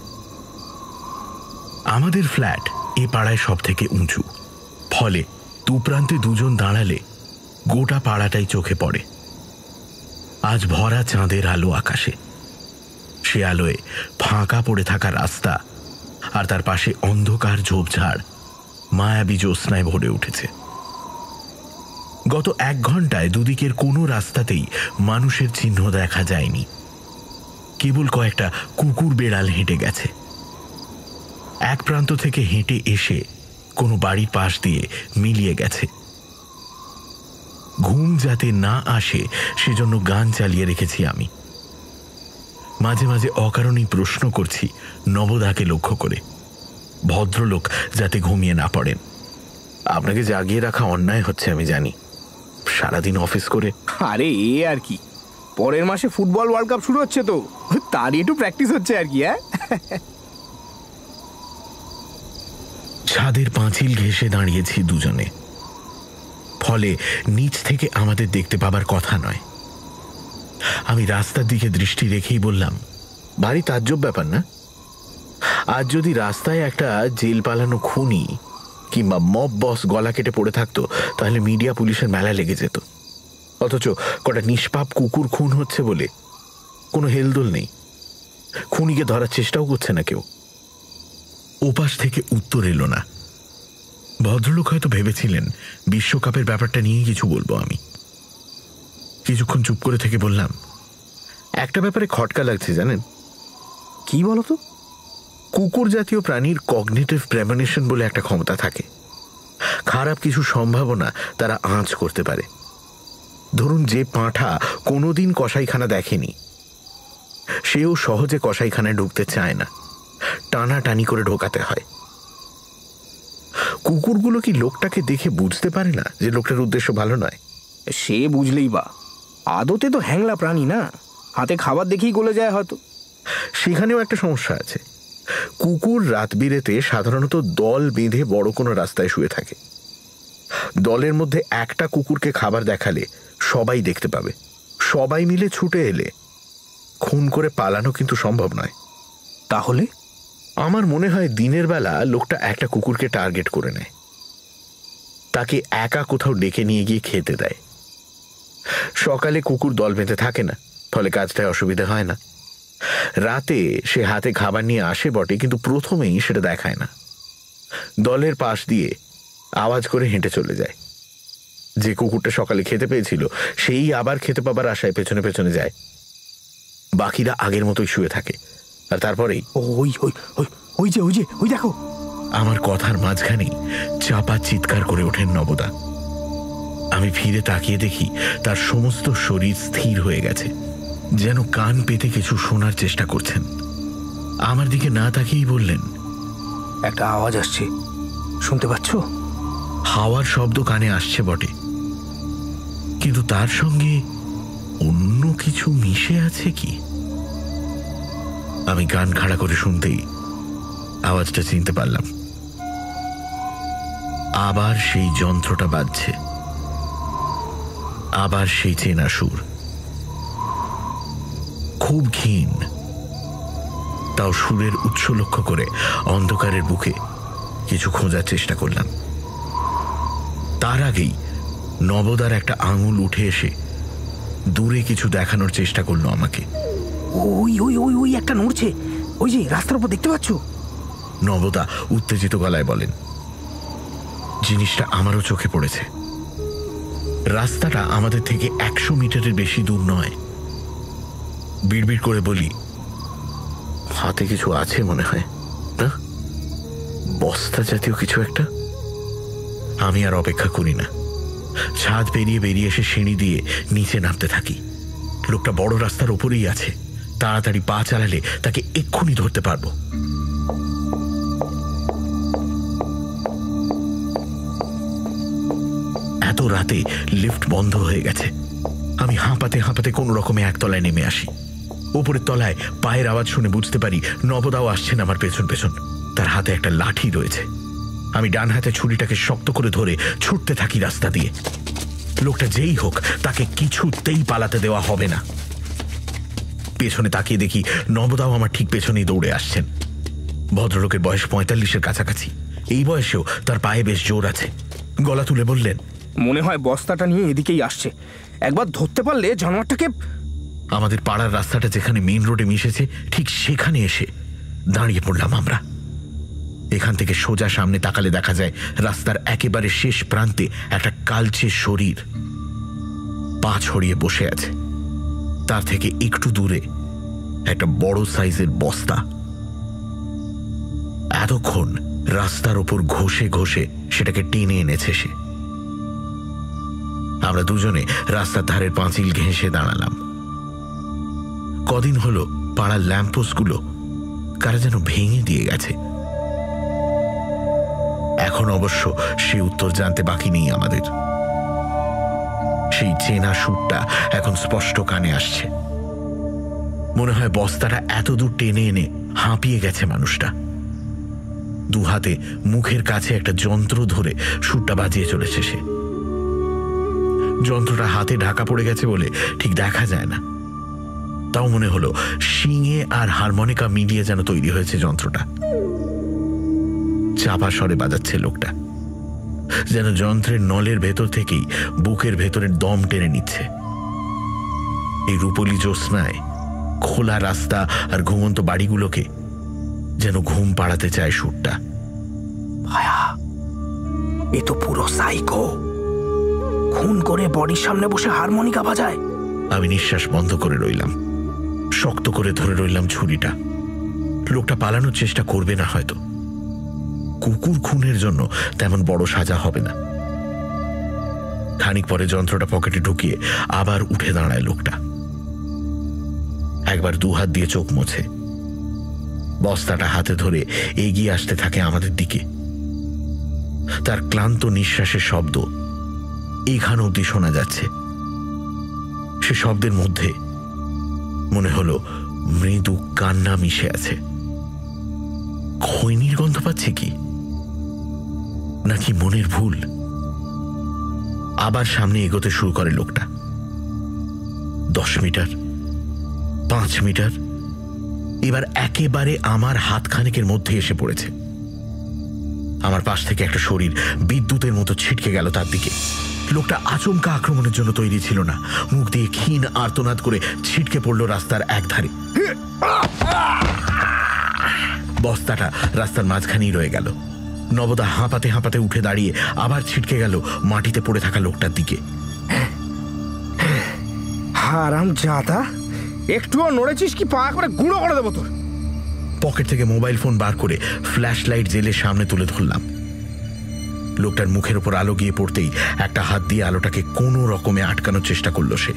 আমাদের ফ্ল্যাট এ পাড়ায় সব থেকে উঁচু, ফলে দু প্রান্তে দুজন দাঁড়ালে গোটা পাড়াটাই চোখে পড়ে। আজ ভরা চাঁদের আলো আকাশে, সে আলোয় ফাঁকা পড়ে থাকা রাস্তা আর তার পাশে অন্ধকার ঝোপঝাড় মায়াবী জ্যোৎস্নায় ভরে উঠেছে। গত এক ঘন্টায় দুদিকের কোনো রাস্তাতেই মানুষের চিহ্ন দেখা যায়নি। কেবল কয়েকটা কুকুর বেড়াল হেঁটে গেছে। এক প্রান্ত থেকে হেঁটে এসে কোনো বাড়ির পাশ দিয়ে মিলিয়ে গেছে। ঘুম যাতে না আসে সেজন্য গান চালিয়ে রেখেছি আমি। মাঝে মাঝে অকারণেই প্রশ্ন করছি নবদাকে লক্ষ্য করে, ভদ্রলোক যাতে ঘুমিয়ে না পড়েন। আপনাকে জাগিয়ে রাখা অন্যায় হচ্ছে আমি জানি, সারাদিন অফিস করে। আরে এ আর কি, পরের মাসে ফুটবল ওয়ার্ল্ড কাপ শুরু হচ্ছে তো, তারই একটু প্র্যাকটিস হচ্ছে আর কি। হ্যাঁ, ছাদের পাঁচিল ঘেঁষে দাঁড়িয়েছি দুজনে, ফলে নিচ থেকে আমাদের দেখতে পাবার কথা নয়। আমি রাস্তার দিকে দৃষ্টি রেখেই বললাম, ভারী তাজ্জব ব্যাপার না? আজ যদি রাস্তায় একটা জেল পালানো খুনি কিংবা মব বস গলা কেটে পড়ে থাকতো, তাহলে মিডিয়া পুলিশের মেলা লেগে যেত। অথচ কটা নিষ্পাপ কুকুর খুন হচ্ছে বলে কোনো হেলদোল নেই, খুনিকে ধরার চেষ্টাও করছে না কেউ। ওপাশ থেকে উত্তর এলো না। ভদ্রলোক হয়তো ভেবেছিলেন বিশ্বকাপের ব্যাপারটা নিয়ে কিছু বলবো আমি। কিছুক্ষণ চুপ করে থেকে বললাম, একটা ব্যাপারে খটকা লাগছে জানেন। কি বলতো? কুকুর জাতীয় প্রাণীর কগনিটিভ প্রেমনিশন বলে একটা ক্ষমতা থাকে। খারাপ কিছু সম্ভাবনা তারা আঁচ করতে পারে। ধরুন, যে পাঁঠা কোনোদিন কসাইখানা দেখেনি, সেও সহজে কসাইখানায় ঢুকতে চায় না, টানাটানি করে ঢোকাতে হয়। কুকুরগুলো কি লোকটাকে দেখে বুঝতে পারে না যে লোকটার উদ্দেশ্য ভালো নয়? সে বুঝলেই বা, আদতে তো হ্যাংলা প্রাণী না, হাতে খাবার দেখেই গলে যায় হয়তো। সেখানেও একটা সমস্যা আছে। কুকুর রাত বিরেতে সাধারণত দল বেঁধে বড় কোনো রাস্তায় শুয়ে থাকে। দলের মধ্যে একটা কুকুরকে খাবার দেখালে সবাই দেখতে পাবে। সবাই মিলে ছুটে এলে খুন করে পালানো কিন্তু সম্ভব নয়। তাহলে আমার মনে হয় দিনের বেলা লোকটা একটা কুকুরকে টার্গেট করে নেয়, তাকে একা কোথাও ডেকে নিয়ে গিয়ে খেতে দেয়। সকালে কুকুর দল বেঁধে থাকে না, ফলে কাজটায় অসুবিধা হয় না। রাতে সে হাতে খাবার নিয়ে আসে বটে, কিন্তু প্রথমেই সেটা দেখায় না। দলের পাশ দিয়ে আওয়াজ করে হেঁটে চলে যায়। যে কুকুরটা সকালে খেতে পেয়েছিল সেই আবার খেতে পাবার আশায় পেছনে পেছনে যায়। বাকিরা আগের মতোই শুয়ে থাকে, আর তারপরেই ওই ওই ওই ওই যে ওই যে ওই দেখো। আমার কথার মাঝখানেই চাপা চিৎকার করে ওঠেন নবদা। আমি ফিরে তাকিয়ে দেখি তার সমস্ত শরীর স্থির হয়ে গেছে, যেন কান পেতে কিছু শোনার চেষ্টা করছেন। আমার দিকে না তাকিয়েই বললেন, একটা আওয়াজ আসছে, শুনতে পাচ্ছ? হাওয়ার শব্দ কানে আসছে বটে, কিন্তু তার সঙ্গে অন্য কিছু মিশে আছে কি? আমি কান খাড়া করে শুনতেই আওয়াজটা চিনতে পারলাম। আবার সেই যন্ত্রটা বাজছে, আবার সেই চেনা সুর। খুব ক্ষীণ, তাও সুরের উৎস লক্ষ্য করে অন্ধকারের বুকে কিছু খোঁজার চেষ্টা করলাম। তার আগেই নবদার একটা আঙুল উঠে এসে দূরে কিছু দেখানোর চেষ্টা করলো আমাকে। ওই ওই ওই ওই একটা নড়ছে, ওই যে রাস্তার উপর, দেখতে পাচ্ছ? নবদা উত্তেজিত গলায় বলেন। জিনিসটা আমারও চোখে পড়েছে। রাস্তাটা আমাদের থেকে একশো মিটারের বেশি দূর নয়। বিড়বিড় করে বলি, হাতে কিছু আছে মনে হয় না? বস্তা জাতীয় কিছু একটা। আমি আর অপেক্ষা করি না, ছাদ পেরিয়ে বেরিয়ে এসে সিঁড়ি দিয়ে নিচে নামতে থাকি। লোকটা বড় রাস্তার ওপরেই আছে, তাড়াতাড়ি পা চালালে তাকে এক্ষুনি ধরতে পারবো। এত রাতে লিফট বন্ধ হয়ে গেছে। আমি হাঁপাতে হাঁপাতে কোনো রকমে একতলায় নেমে আসি। উপরের তলায় পায়ের আওয়াজ শুনে বুঝতে পারি নবদাও আসছেন আমার পেছন পেছন। তার হাতে একটা লাঠি রয়েছে। আমি ডান হাতে ছুরিটাকে শক্ত করে ধরে ছুটতে থাকি রাস্তা দিয়ে। লোকটা যেই হোক, তাকে কিছুতেই পালাতে দেওয়া হবে না। পেছনে তাকিয়ে দেখি নবদাও আমার ঠিক পেছনেই দৌড়ে আসছেন। ভদ্রলোকের বয়স পঁয়তাল্লিশের কাছাকাছি। এই বয়সেও তার পায়ে বেশ জোর আছে। গলা তুলে বললেন, মনে হয় বস্তাটা নিয়ে এদিকেই আসছে, একবার ধরতে পারলে জানোয়ারটাকে। আমাদের পাড়ার রাস্তাটা যেখানে মেইন রোডে মিশেছে ঠিক সেখানে এসে দাঁড়িয়ে পড়লাম আমরা। এখান থেকে সোজা সামনে তাকালে দেখা যায় রাস্তার একেবারে শেষ প্রান্তে একটা কালচে শরীর পা ছড়িয়ে বসে আছে। তার থেকে একটু দূরে একটা বড় সাইজের বস্তা। এতক্ষণ রাস্তার ওপর ঘষে ঘষে সেটাকে টেনে এনেছে সে। আমরা দুজনে রাস্তার ধারের পাঁচিল ঘেঁষে দাঁড়ালাম। কদিন হলো পাড়ার ল্যাম্পপোস্টগুলো কারা যেন ভেঙে দিয়ে গেছে। এখন এখন অবশ্য সে উত্তর জানতে বাকি নেই আমাদের। সেই চেনা সুরটা এখন স্পষ্ট কানে আসছে। মনে হয় বস্তাটা এত দূর টেনে এনে হাঁপিয়ে গেছে মানুষটা। দু হাতে মুখের কাছে একটা যন্ত্র ধরে সুরটা বাজিয়ে চলেছে সে। যন্ত্রটা হাতে ঢাকা পড়ে গেছে বলে ঠিক দেখা যায় না, তাও মনে হলো শিঙে আর হারমোনিকা মিলিয়ে যেন তৈরি হয়েছে যন্ত্রটা। চাপা স্বরে বাজাচ্ছে লোকটা, যেন যন্ত্রের নলের ভেতর থেকেই বুকের ভেতরের দম টেনে নিচ্ছে। এই রূপলি জ্যোৎস্নায় খোলা রাস্তা আর ঘুমন্ত বাড়িগুলোকে যেন ঘুম পাড়াতে চায় সুরটা। ভায়া, এ তো পুরো সাইকো। খুন করে বডির সামনে বসে হারমোনিকা বাজায়। আমি নিঃশ্বাস বন্ধ করে রইলাম, শক্ত করে ধরে রইলাম ছুরিটা। লোকটা পালানোর চেষ্টা করবে না হয়তো। কুকুর খুনের জন্য তেমন বড় সাজা হবে না। খানিক পরে যন্ত্রটা পকেটে ঢুকিয়ে আবার উঠে দাঁড়ায় লোকটা। একবার দুহাত দিয়ে চোখ মোছে, বস্তাটা হাতে ধরে এগিয়ে আসতে থাকে আমাদের দিকে। তার ক্লান্ত নিঃশ্বাসের শব্দ এইখান অবধি শোনা যাচ্ছে। সে শব্দের মধ্যে মনে হলো মৃদু কান্না মিশে আছে। খৈনির গন্ধ পাচ্ছে কি, নাকি মনের ভুল? আবার সামনে এগোতে শুরু করে লোকটা। দশ মিটার, পাঁচ মিটার, এবার একেবারে আমার হাতখানেকের মধ্যে এসে পড়েছে। আমার পাশ থেকে একটা শরীর বিদ্যুতের মতো ছিটকে গেল তার দিকে। লোকটা আচমকা আক্রমণের জন্য তৈরি ছিল না। মুখ দিয়ে ক্ষীণ আর্তনাদ করে ছিটকে পড়ল রাস্তার একধারে। বস্তাটা রাস্তার মাঝখানেই রয়ে গেল। নবদা হাঁপাতে হাঁপাতে উঠে দাঁড়িয়ে আবার ছিটকে গেল মাটিতে পড়ে থাকা লোকটার দিকে। হারাম জাদা, একটুও নড়েছিস কি পা করে গুঁড়ো করে দেবো তোর। পকেট থেকে মোবাইল ফোন বার করে ফ্ল্যাশ লাইট জেলে সামনে তুলে ধরলাম। লোকটার মুখের উপর আলো গিয়ে পড়তেই একটা হাত দিয়ে আলোটাকে কোনো রকমে আটকানোর চেষ্টা করল সে।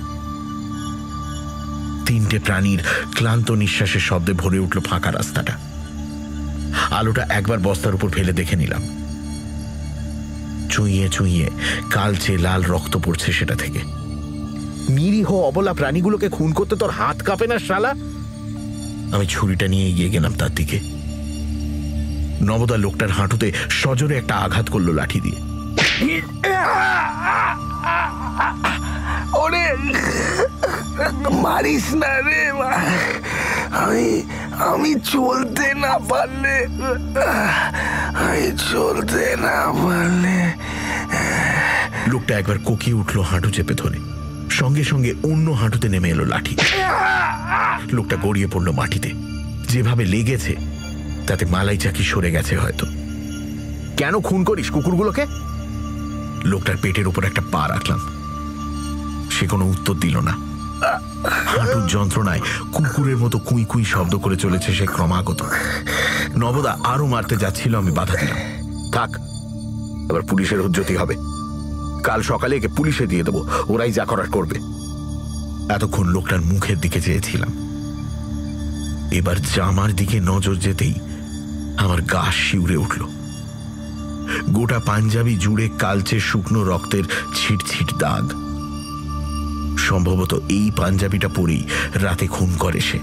তিনটে প্রাণীর ক্লান্ত নিঃশ্বাসের শব্দে ভরে উঠল ফাঁকা রাস্তাটা। আলোটা একবার বস্তার উপর ফেলে দেখে নিলাম। চুইয়ে চুইয়ে কালচে লাল রক্ত পড়ছে সেটা থেকে। নিরীহ অবলা প্রাণীগুলোকে খুন করতে তোর হাত কাঁপে না শালা? আমি ছুরিটা নিয়ে এগিয়ে গেলাম তার দিকে। নবদা লোকটার হাঁটুতে সজোরে একটা আঘাত করলো লাঠি দিয়ে। ওরে মারিস না রে, আমি আমি চলতে না পারলে আমি চলতে না পারলে লোকটা একবার কোকিয়ে উঠলো হাঁটু চেপে ধরে। সঙ্গে সঙ্গে অন্য হাঁটুতে নেমে এলো লাঠি। লোকটা গড়িয়ে পড়লো মাটিতে। যেভাবে লেগেছে তাতে মালাই চাকি সরে গেছে হয়তো। কেন খুন করিস কুকুরগুলোকে? লোকটার পেটের উপর একটা পা রাখলাম। সে কোনো উত্তর দিল না। হাঁটুর যন্ত্রণায় কুকুরের মতো কুই কুই শব্দ করে চলেছে সে ক্রমাগত। নবদা আরো মারতে যাচ্ছিল, আমি বাধা দিলাম। থাক, এবার পুলিশের হুজ্জতি হবে। কাল সকালে একে পুলিশে দিয়ে দেবো, ওরাই যা করার করবে। এতক্ষণ লোকটার মুখের দিকে চেয়েছিলাম। এবার জামার দিকে নজর যেতেই আমার গা শিউরে উঠল। গোটা পাঞ্জাবি জুড়ে কালচে শুকনো রক্তের ছিট ছিট দাগ। সম্ভবত এই পাঞ্জাবিটা পরেই রাতে খুন করে সে।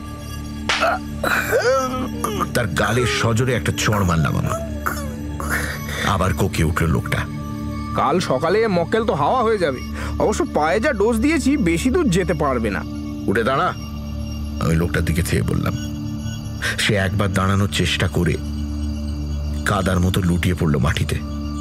তার গালে সজোরে একটা চড় মারলাম আমি। আবার কোকে উঠল লোকটা। কাল সকালে মক্কেল তো হাওয়া হয়ে যাবে। অবশ্য পায়ে যা ডোজ দিয়েছি বেশি দূর যেতে পারবে না। উঠে দাঁড়া, আমি লোকটার দিকে চেয়ে বললাম। সে একবার দাঁড়ানোর চেষ্টা করে কাদার মতো লুটিয়ে পড়ল মাটিতে।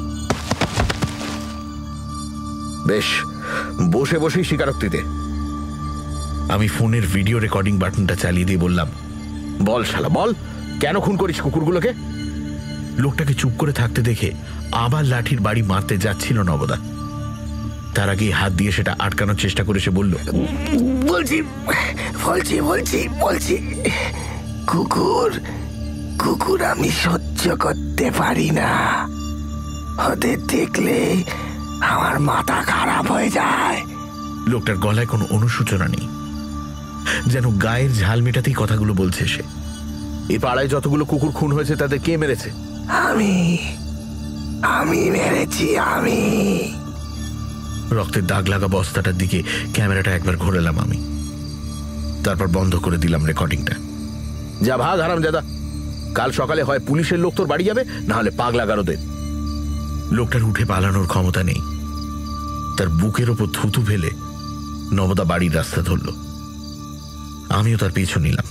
বেশ, বসে বসেই স্বীকারোক্তি দে। আমি ফোনের ভিডিও রেকর্ডিং বাটনটা চালিয়ে দিয়ে বললাম, বল শালা বল, কেন খুন করিস কুকুরগুলোকে? লোকটাকে চুপ করে থাকতে দেখে আবার লাঠির বাড়ি মারতে যাচ্ছিল নবদা। তার আগে হাত দিয়ে সেটা আটকানোর চেষ্টা করে সে বলল, বলছি বলছি বলছি বলছি কুকুর কুকুর আমি সহ্য করতে পারি না। ওদের দেখলে আমার মাথা খারাপ হয়ে যায়। লোকটার গলায় কোনো অনুশোচনা নেই, যেন গায়ের ঝাল মেটাতেই কথাগুলো বলছে সে। এই পাড়ায় যতগুলো কুকুর খুন হয়েছে তাদের কে মেরেছে? আমি আমি মেরেছি, আমি। রক্তের দাগ লাগা বস্তাটার দিকে ক্যামেরাটা একবার ঘোরালাম আমি, তারপর বন্ধ করে দিলাম রেকর্ডিংটা। যা ভাগ হারামজাদা, কাল সকালে হয় পুলিশের লোক তোর বাড়ি যাবে, না হলে পাগলা গারদের। লোকটার উঠে পালানোর ক্ষমতা নেই। তার বুকের ওপর থুতু ফেলে নবদা বাড়ির রাস্তা ধরল, আমিও তার পিছু নিলাম।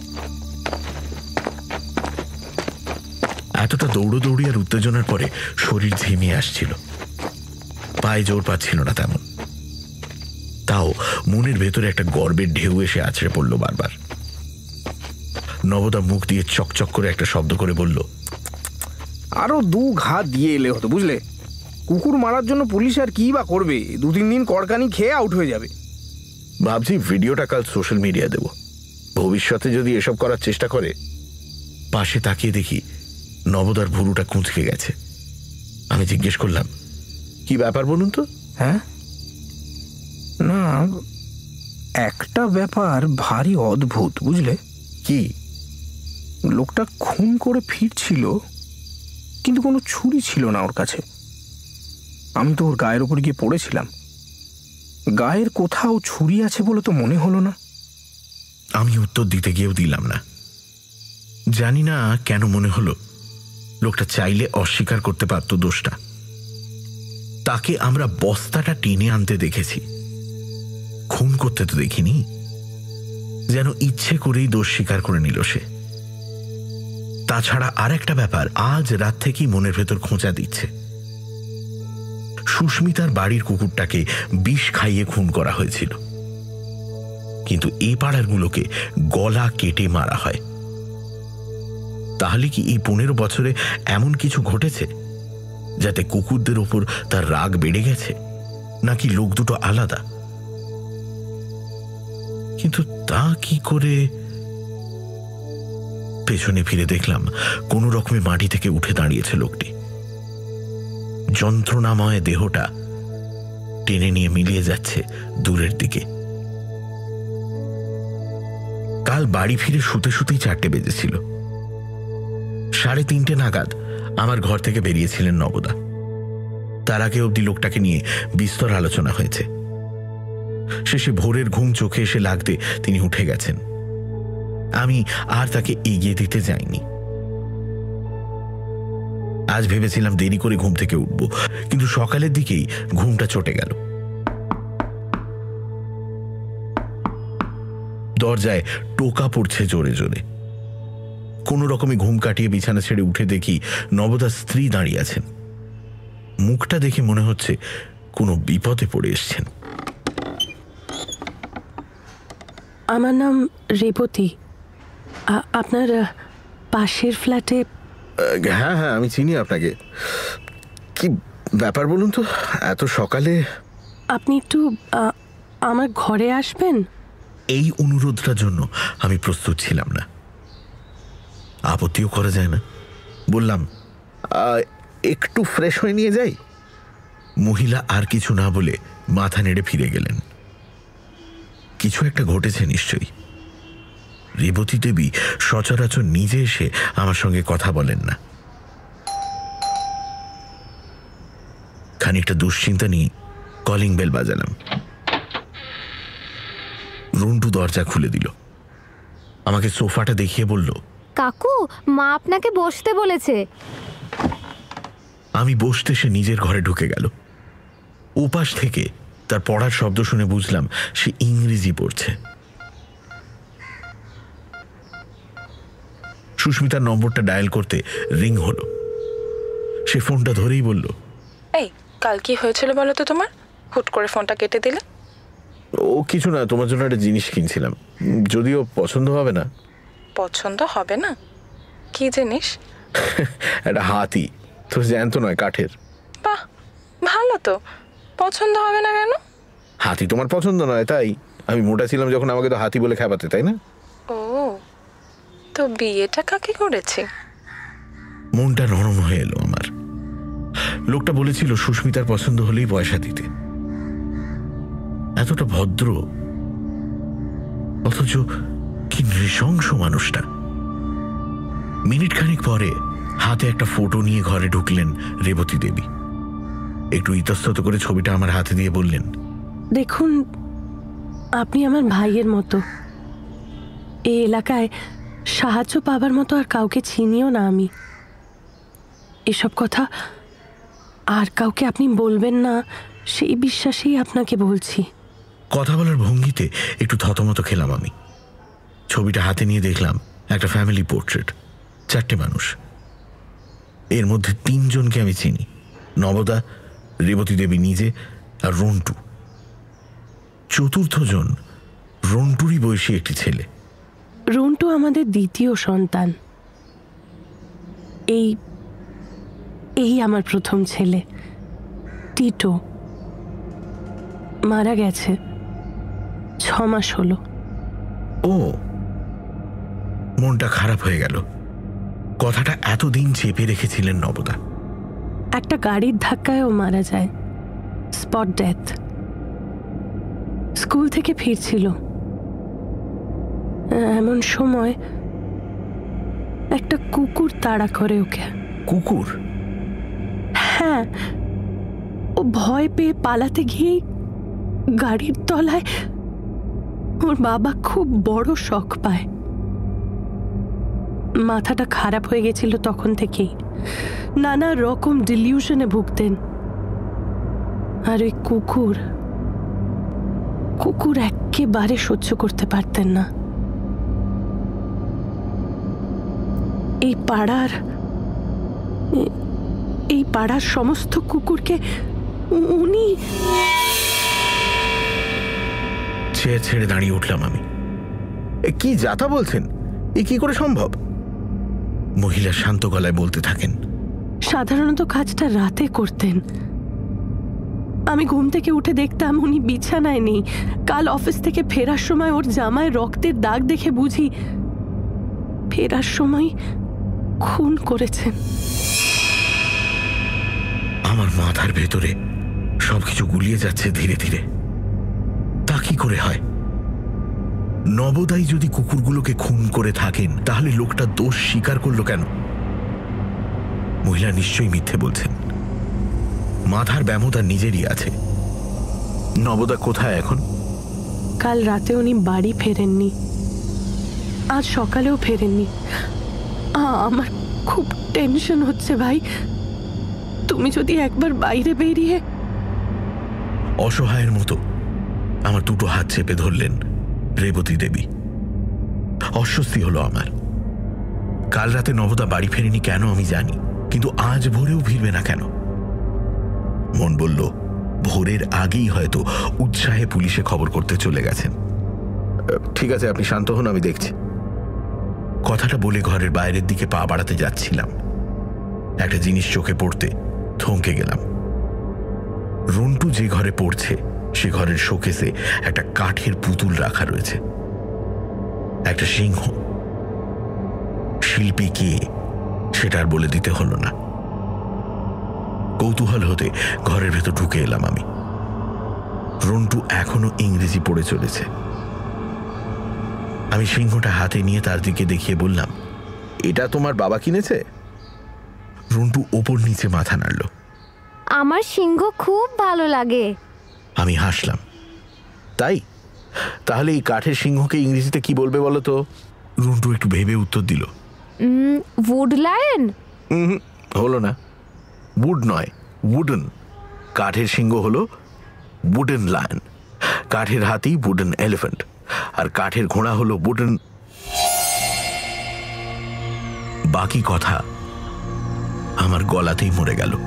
এতটা দৌড়োদৌড়ি আর উত্তেজনার পরে শরীর ঝিমিয়ে আসছিল, পায়ে জোর পাচ্ছিল না তেমন। তাও মনের ভেতরে একটা গর্বের ঢেউ এসে আছড়ে পড়ল বারবার। নবদা মুখ দিয়ে চকচক করে একটা শব্দ করে বলল, আরো দু ঘা দিয়ে এলে হতো, বুঝলে? কুকুর মারার জন্য পুলিশ আর কি বা করবে? দু তিন দিন কড়কানি খেয়ে আউট হয়ে যাবে। ভাবছি ভিডিওটা কাল সোশ্যাল মিডিয়া দেব, ভবিষ্যতে যদি এসব করার চেষ্টা করে। পাশে তাকিয়ে দেখি নবদার ভুরুটা কুঁচকে গেছে। আমি জিজ্ঞেস করলাম, কি ব্যাপার বলুন তো? হ্যাঁ, না, একটা ব্যাপার ভারী অদ্ভুত, বুঝলে? কি? লোকটা খুন করে ফিরছিল, কিন্তু কোনো ছুরি ছিল না ওর কাছে। আমি তো ওর গায়ের ওপর গিয়ে পড়েছিলাম, গায়ের কোথাও ছুরি আছে বলে তো মনে হলো না। আমি উত্তর দিতে গিয়েও দিলাম না। জানি না কেন মনে হলো লোকটা চাইলে অস্বীকার করতে পারত দোষটা। তাকে আমরা বস্তাটা টেনে আনতে দেখেছি, খুন করতে তো দেখিনি। যেন ইচ্ছে করেই দোষ স্বীকার করে নিল সে। তাছাড়া আর একটা ব্যাপার আজ রাত থেকেই মনের ভেতর খোঁচা দিচ্ছে। সুস্মিতার বাড়ির কুকুরটাকে বিষ খাইয়ে খুন করা হয়েছিল, কিন্তু এ পাড়ারগুলোকে গলা কেটে মারা হয়। তাহলে কি এই পনেরো বছরে এমন কিছু ঘটেছে যাতে কুকুরদের ওপর তার রাগ বেড়ে গেছে, নাকি লোক দুটো আলাদা? কিন্তু তা কি করে? পেছনে ফিরে দেখলাম কোনো রকমে মাটি থেকে উঠে দাঁড়িয়েছে লোকটি। যন্ত্রণাময় দেহটা টেনে নিয়ে মিলিয়ে যাচ্ছে দূরের দিকে। কাল বাড়ি ফিরে শুতে শুতেই চারটে বেজেছিল। সাড়ে তিনটে নাগাদ আমার ঘর থেকে বেরিয়েছিলেন নবদা। তার আগে অবধি লোকটাকে নিয়ে বিস্তর আলোচনা হয়েছে। শেষে ভোরের ঘুম চোখে এসে লাগতে তিনি উঠে গেছেন। আমি আর তাকে এগিয়ে দিতে যাইনি। আজ ভেবেছিলাম দেরি করে ঘুম থেকে উঠব, কিন্তু সকালের দিকেই ঘুমটা চটে গেল। দরজায় টোকা পড়ছে জোরে জোরে। কোনো রকমে ঘুম কাটিয়ে বিছানা ছেড়ে উঠে দেখি নবদার স্ত্রী দাঁড়িয়ে আছেন। মুখটা দেখে মনে হচ্ছে কোনো বিপদে পড়ে এসছেন। আমার নাম রেবতী। আপনার পাশের ফ্ল্যাটে? হ্যাঁ হ্যাঁ, আমি চিনি আপনাকে। কি ব্যাপার বলুন তো, এত সকালে? আপনি একটু আমার ঘরে আসবেন? এই অনুরোধটার জন্য আমি প্রস্তুত ছিলাম না, আপত্তিও করা যায় না। বললাম, একটু ফ্রেশ হয়ে নিয়ে যাই। মহিলা আর কিছু না বলে মাথা নেড়ে ফিরে গেলেন। কিছু একটা ঘটেছে নিশ্চয়ই। রেবতী দেবী সচরাচর নিজে এসে আমার সঙ্গে কথা বলেন না। খানিকটা দুশ্চিন্তা নিয়ে কলিং বেল বাজালাম। রন্টু দরজা খুলে দিল। আমাকে সোফাটা দেখিয়ে বলল, কাকু, মা আপনাকে বসতে বলেছে। আমি বসতে সে নিজের ঘরে ঢুকে গেল। উপাস থেকে তার পড়ার শব্দ শুনে বুঝলাম সে ইংরেজি পড়ছে। সুস্মিতার নম্বরটা ডায়াল করতে রিং হলো। সে ফোনটা ধরেই বলল, এই কাল কি হয়েছিল বলো তো তোমার? হুট করে ফোনটা কেটে দিলে। ও কিছু না, তোমার জন্য একটা জিনিস কিনছিলাম, যদিও পছন্দ হবে না। পছন্দ হবে না? কি জিনিস? একটা হাতি, তো জ্যান্ত নয়, কাঠের। বাহ, ভালো তো। পছন্দ হবে না কেন? হাতি তোমার পছন্দ নয়, তাই। আমি মোটা ছিলাম যখন আমাকে তো হাতি বলে খেপাতে, তাই না? ও, তো বিয়েটা কাকে করেছে? মনটা নরম হয়ে এলো আমার। লোকটা বলেছিল সুস্মিতার পছন্দ হলেই পয়সা দিতে। এতটা ভদ্র, অথচ কি নৃশংস মানুষটা। মিনিট খানিক পরে হাতে একটা ফটো নিয়ে ঘরে ঢুকলেন রেবতী দেবী। একটু ইতস্তত করে ছবিটা আমার হাতে দিয়ে বললেন, দেখুন, আপনি আমার ভাইয়ের মতো। এই এলাকায় সাহায্য পাবার মতো আর কাউকে চিনিও না আমি। এসব কথা আর কাউকে আপনি বলবেন না, সেই বিশ্বাসেই আপনাকে বলছি। কথা বলার ভঙ্গিতে একটু থতমত খেলাম আমি। ছবিটা হাতে নিয়ে দেখলাম একটা ফ্যামিলি পোর্ট্রেট, চারটে মানুষ। এর মধ্যে তিনজনকে আমি চিনি, নবদা, রেবতী দেবী নিজে আর রন্টু। চতুর্থ জন রন্টুরই বয়সী একটি ছেলে। রন্টু আমাদের দ্বিতীয় সন্তান। এই এই আমার প্রথম ছেলে টিটো, মারা গেছে ছ মাস হলো। ও, মনটা খারাপ হয়ে গেল। কথাটা এতদিন চেপে রেখেছিলেন নবদা। একটা গাড়ির ধাক্কায় ও মারা যায়, স্পট ডেথ। স্কুল থেকে ফিরছিল, এমন সময় একটা কুকুর তাড়া করে ওকে। কুকুর? হ্যাঁ, ও ভয় পেয়ে পালাতে গিয়ে গাড়ির তলায় ওর বাবা খুব বড় শক পায়। মাথাটা খারাপ হয়ে গেছিল তখন থেকেই, নানা রকম ডিলিউশনে ভুগতেন। আর ওই কুকুর কুকুর একেবারে সহ্য করতে পারতেন না। এই পাড়ার এই পাড়ার সমস্ত কুকুরকে উনি। চেয়ার ছেড়ে দাঁড়িয়ে উঠলাম আমি। কি যাতা বলছেন? এ কি করে সম্ভব? মহিলা শান্ত গলায় বলতে থাকেন, সাধারণত কাজটা রাতে করতেন। আমি ঘুম থেকে উঠে দেখতাম উনি বিছানায় নেই। কাল অফিস থেকে ফেরার সময় ওর জামায় রক্তের দাগ দেখে বুঝি ফেরার সময় খুন করেছেন। আমার মাথার ভেতরে সবকিছু গুলিয়ে যাচ্ছে ধীরে ধীরে। তা কি করে হয়? নবদাই যদি কুকুরগুলোকে খুন করে থাকেন, তাহলে লোকটা দোষ স্বীকার করলো কেন? মহিলা নিশ্চয়ই মিথ্যে বলছেন। মাথার ব্যামো তার নিজেরই আছে। নবদা কোথায় এখন? কাল রাতে উনি বাড়ি ফেরেননি, আজ সকালেও ফেরেননি। আমার খুব টেনশন হচ্ছে ভাই। তুমি যদি একবার বাইরে বেরিয়ে। অসহায়ের মতো আমার দুটো হাত চেপে ধরলেন রেবতী দেবী। অস্বস্তি হলো আমার। কাল রাতে নবদা বাড়ি ফেরেনি কেন আমি জানি, কিন্তু আজ ভোরেও ফিরবে না কেন? মন বলল ভোরের আগেই হয়তো উৎসাহে পুলিশে খবর করতে চলে গেছেন। ঠিক আছে, আপনি শান্ত হন, আমি দেখছি। কথাটা বলে ঘরের বাইরের দিকে পা বাড়াতে যাচ্ছিলাম, একটা জিনিস চোখে পড়তে থমকে গেলাম। রন্টু যে ঘরে পড়ছে সে ঘরের শোকেসে একটা কাঠের পুতুল রাখা রয়েছে, একটা সিংহ। শিল্পী কে সেটা আর বলে দিতে হলো না। কৌতূহল হতে ঘরের ভেতর ঢুকে এলাম আমি। রন্টু এখনো ইংরেজি পড়ে চলেছে। আমি সিংহটা হাতে নিয়ে তার দিকে দেখিয়ে বললাম, এটা তোমার বাবা কিনেছে? রন্টু ওপর নিচে মাথা নাড়ল। আমার সিংহ খুব ভালো লাগে। আমি হাসলাম। তাই? তাহলে এই কাঠের সিংহকে ইংরেজিতে কি বলবে বলো তো? রন্টু একটু ভেবে উত্তর দিল, উড লায়ন। হুম, হলো না। উড নয়, উডেন। কাঠের সিংহ হলো উডেন লায়ন, কাঠের হাতি উডেন এলিফ্যান্ট, আর কাঠের ঘোড়া হলো উডেন। বাকি কথা আমার গলাতেই মরে গেল।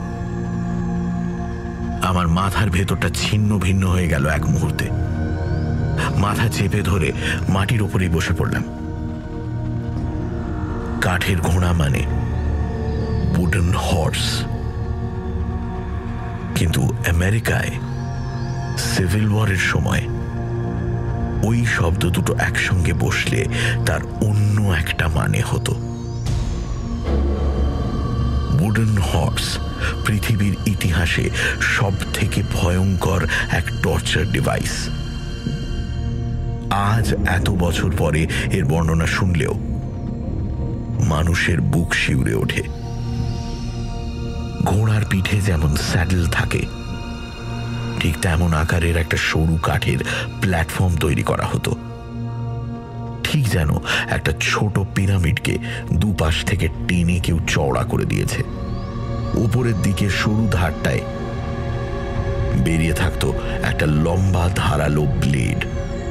আমার মাথার ভেতরটা ছিন্ন ভিন্ন হয়ে গেল এক মুহূর্তে। মাথা চেপে ধরে মাটির ওপরেই বসে পড়লাম। কাঠের ঘোড়া মানে উডেন হর্স, কিন্তু আমেরিকায় সিভিল ওয়ারের সময় ওই শব্দ দুটো একসঙ্গে বসলে তার অন্য একটা মানে হতো। উডেন হর্স পৃথিবীর ইতিহাসে সব থেকে ভয়ঙ্কর এক টর্চার ডিভাইস। আজ এত বছর পরে এর বর্ণনা শুনলেও মানুষের বুক শিউরে ওঠে। ঘোড়ার পিঠে যেমন স্যাডেল থাকে ঠিক তেমন আকারের একটা সরু কাঠের প্ল্যাটফর্ম তৈরি করা হতো, ঠিক যেন একটা ছোট পিরামিডকে দুপাশ থেকে টেনে কেউ চওড়া করে দিয়েছে। উপরের দিকে সরু ধারটায় বেরিয়ে থাকতো একটা লম্বা ধারালো ব্লেড,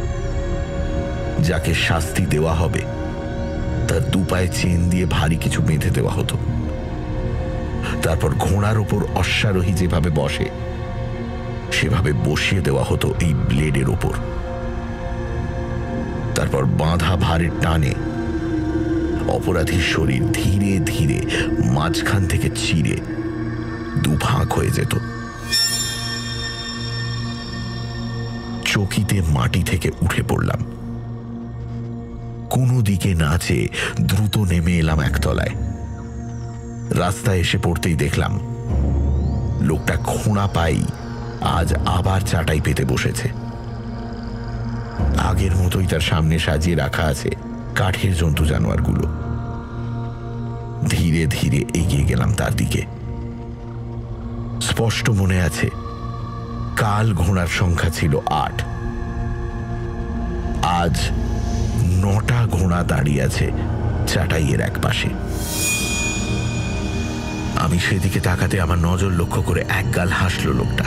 যাকে শাস্তি দেওয়া হবে তার দুপায়ে চেন দিয়ে ভারী কিছু বেঁধে দেওয়া হতো। তারপর ঘোড়ার ওপর অশ্বারোহী যেভাবে বসে সেভাবে বসিয়ে দেওয়া হতো এই ব্লেডের ওপর। তারপর বাঁধা ভারের টানে অপরাধীর শরীর ধীরে ধীরে মাঝখান থেকে চিরে দুভাগ হয়ে যেত। চকিতে মাটি থেকে উঠে পড়লাম। কোনো দিকে না চেয়ে দ্রুত নেমে এলাম একতলায়। রাস্তায় এসে পড়তেই দেখলাম লোকটা খোঁড়া পাই আজ আবার চাটাই পেতে বসেছে। আগের মতোই তার সামনে সাজিয়ে রাখা আছে কাঠের জন্তু জানোয়ারগুলো। ধীরে ধীরে এগিয়ে গেলাম তার দিকে। স্পষ্ট মনে আছে কাল ঘোড়ার সংখ্যা ছিল আট, আজ নটা ঘোড়া দাঁড়িয়ে আছে চাটাইয়ের এক পাশে। আমি সেদিকে তাকাতে আমার নজর লক্ষ্য করে একগাল হাসলো লোকটা।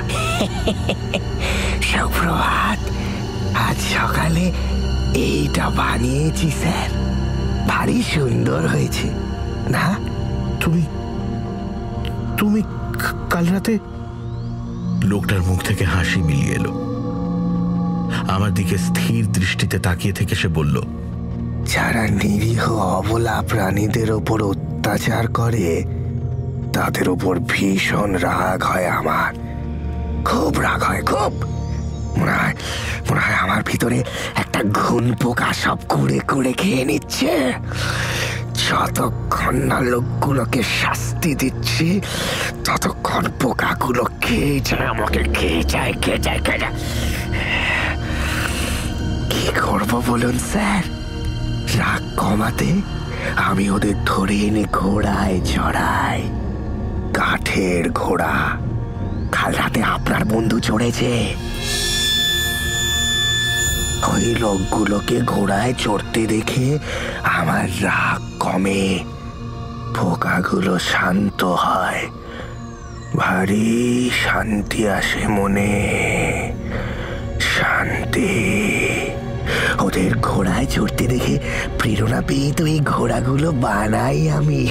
সুপ্রভাত, আজ সকালে এইটা বানিয়েছি স্যার, ভারী সুন্দর হয়েছে না? তুমি তুমি কাল রাতে? লোকটার মুখ থেকে হাসি মিলিয়ে এলো। আমার দিকে স্থির দৃষ্টিতে তাকিয়ে থেকে সে বলল, যারা নিরীহ অবলা প্রাণীদের ওপর অত্যাচার করে তাদের ওপর ভীষণ রাগ হয় আমার, খুব রাগ হয়, খুব। মনে হয় মনে হয় আমার ভিতরে একটা ঘুন পোকা সব কুড়ে কুড়ে খেয়ে নিচ্ছে। যতক্ষণ না লোকগুলোকে শাস্তি দিচ্ছি ততক্ষণ পোকাগুলো খেয়ে যায় আমাকে, খেয়ে যায় খেয়ে যায় খেয়ে যায়। কি করবো বলুন স্যার? রাগ কমাতে আমি ওদের ধরে এনে ঘোড়ায় চড়াই, কাঠের ঘোড়া। কাল রাতে আপনার বন্ধু চড়েছে। ওই লোকগুলোকে ঘোড়ায় চড়তে দেখে আমার রাগ কমে, পোকাগুলো শান্ত হয়, ভারী শান্তি আসে মনে, শান্তি। ওদের ঘোড়ায় চড়তে দেখে প্রেরণা পেয়ে তো এই ঘোড়াগুলো বানাই আমি।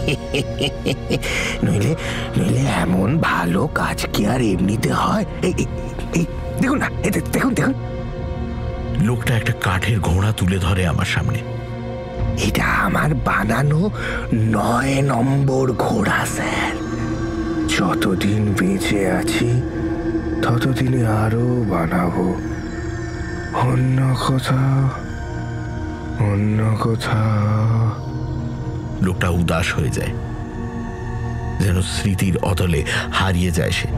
নইলে নইলে এমন ভালো কাজ কি আর এমনিতে হয়? এই দেখুন না, দেখুন দেখুন। লোকটা একটা কাঠের ঘোড়া তুলে ধরে আমার সামনে। এটা আমার বানানো নয় নম্বর ঘোড়া স্যার। যতদিন বেঁচে আছি ততদিনে আরো বানাবো, অন্য কোথাও অন্য কোথাও। লোকটা উদাস হয়ে যায়, যেন স্মৃতির অতলে হারিয়ে যায় সে।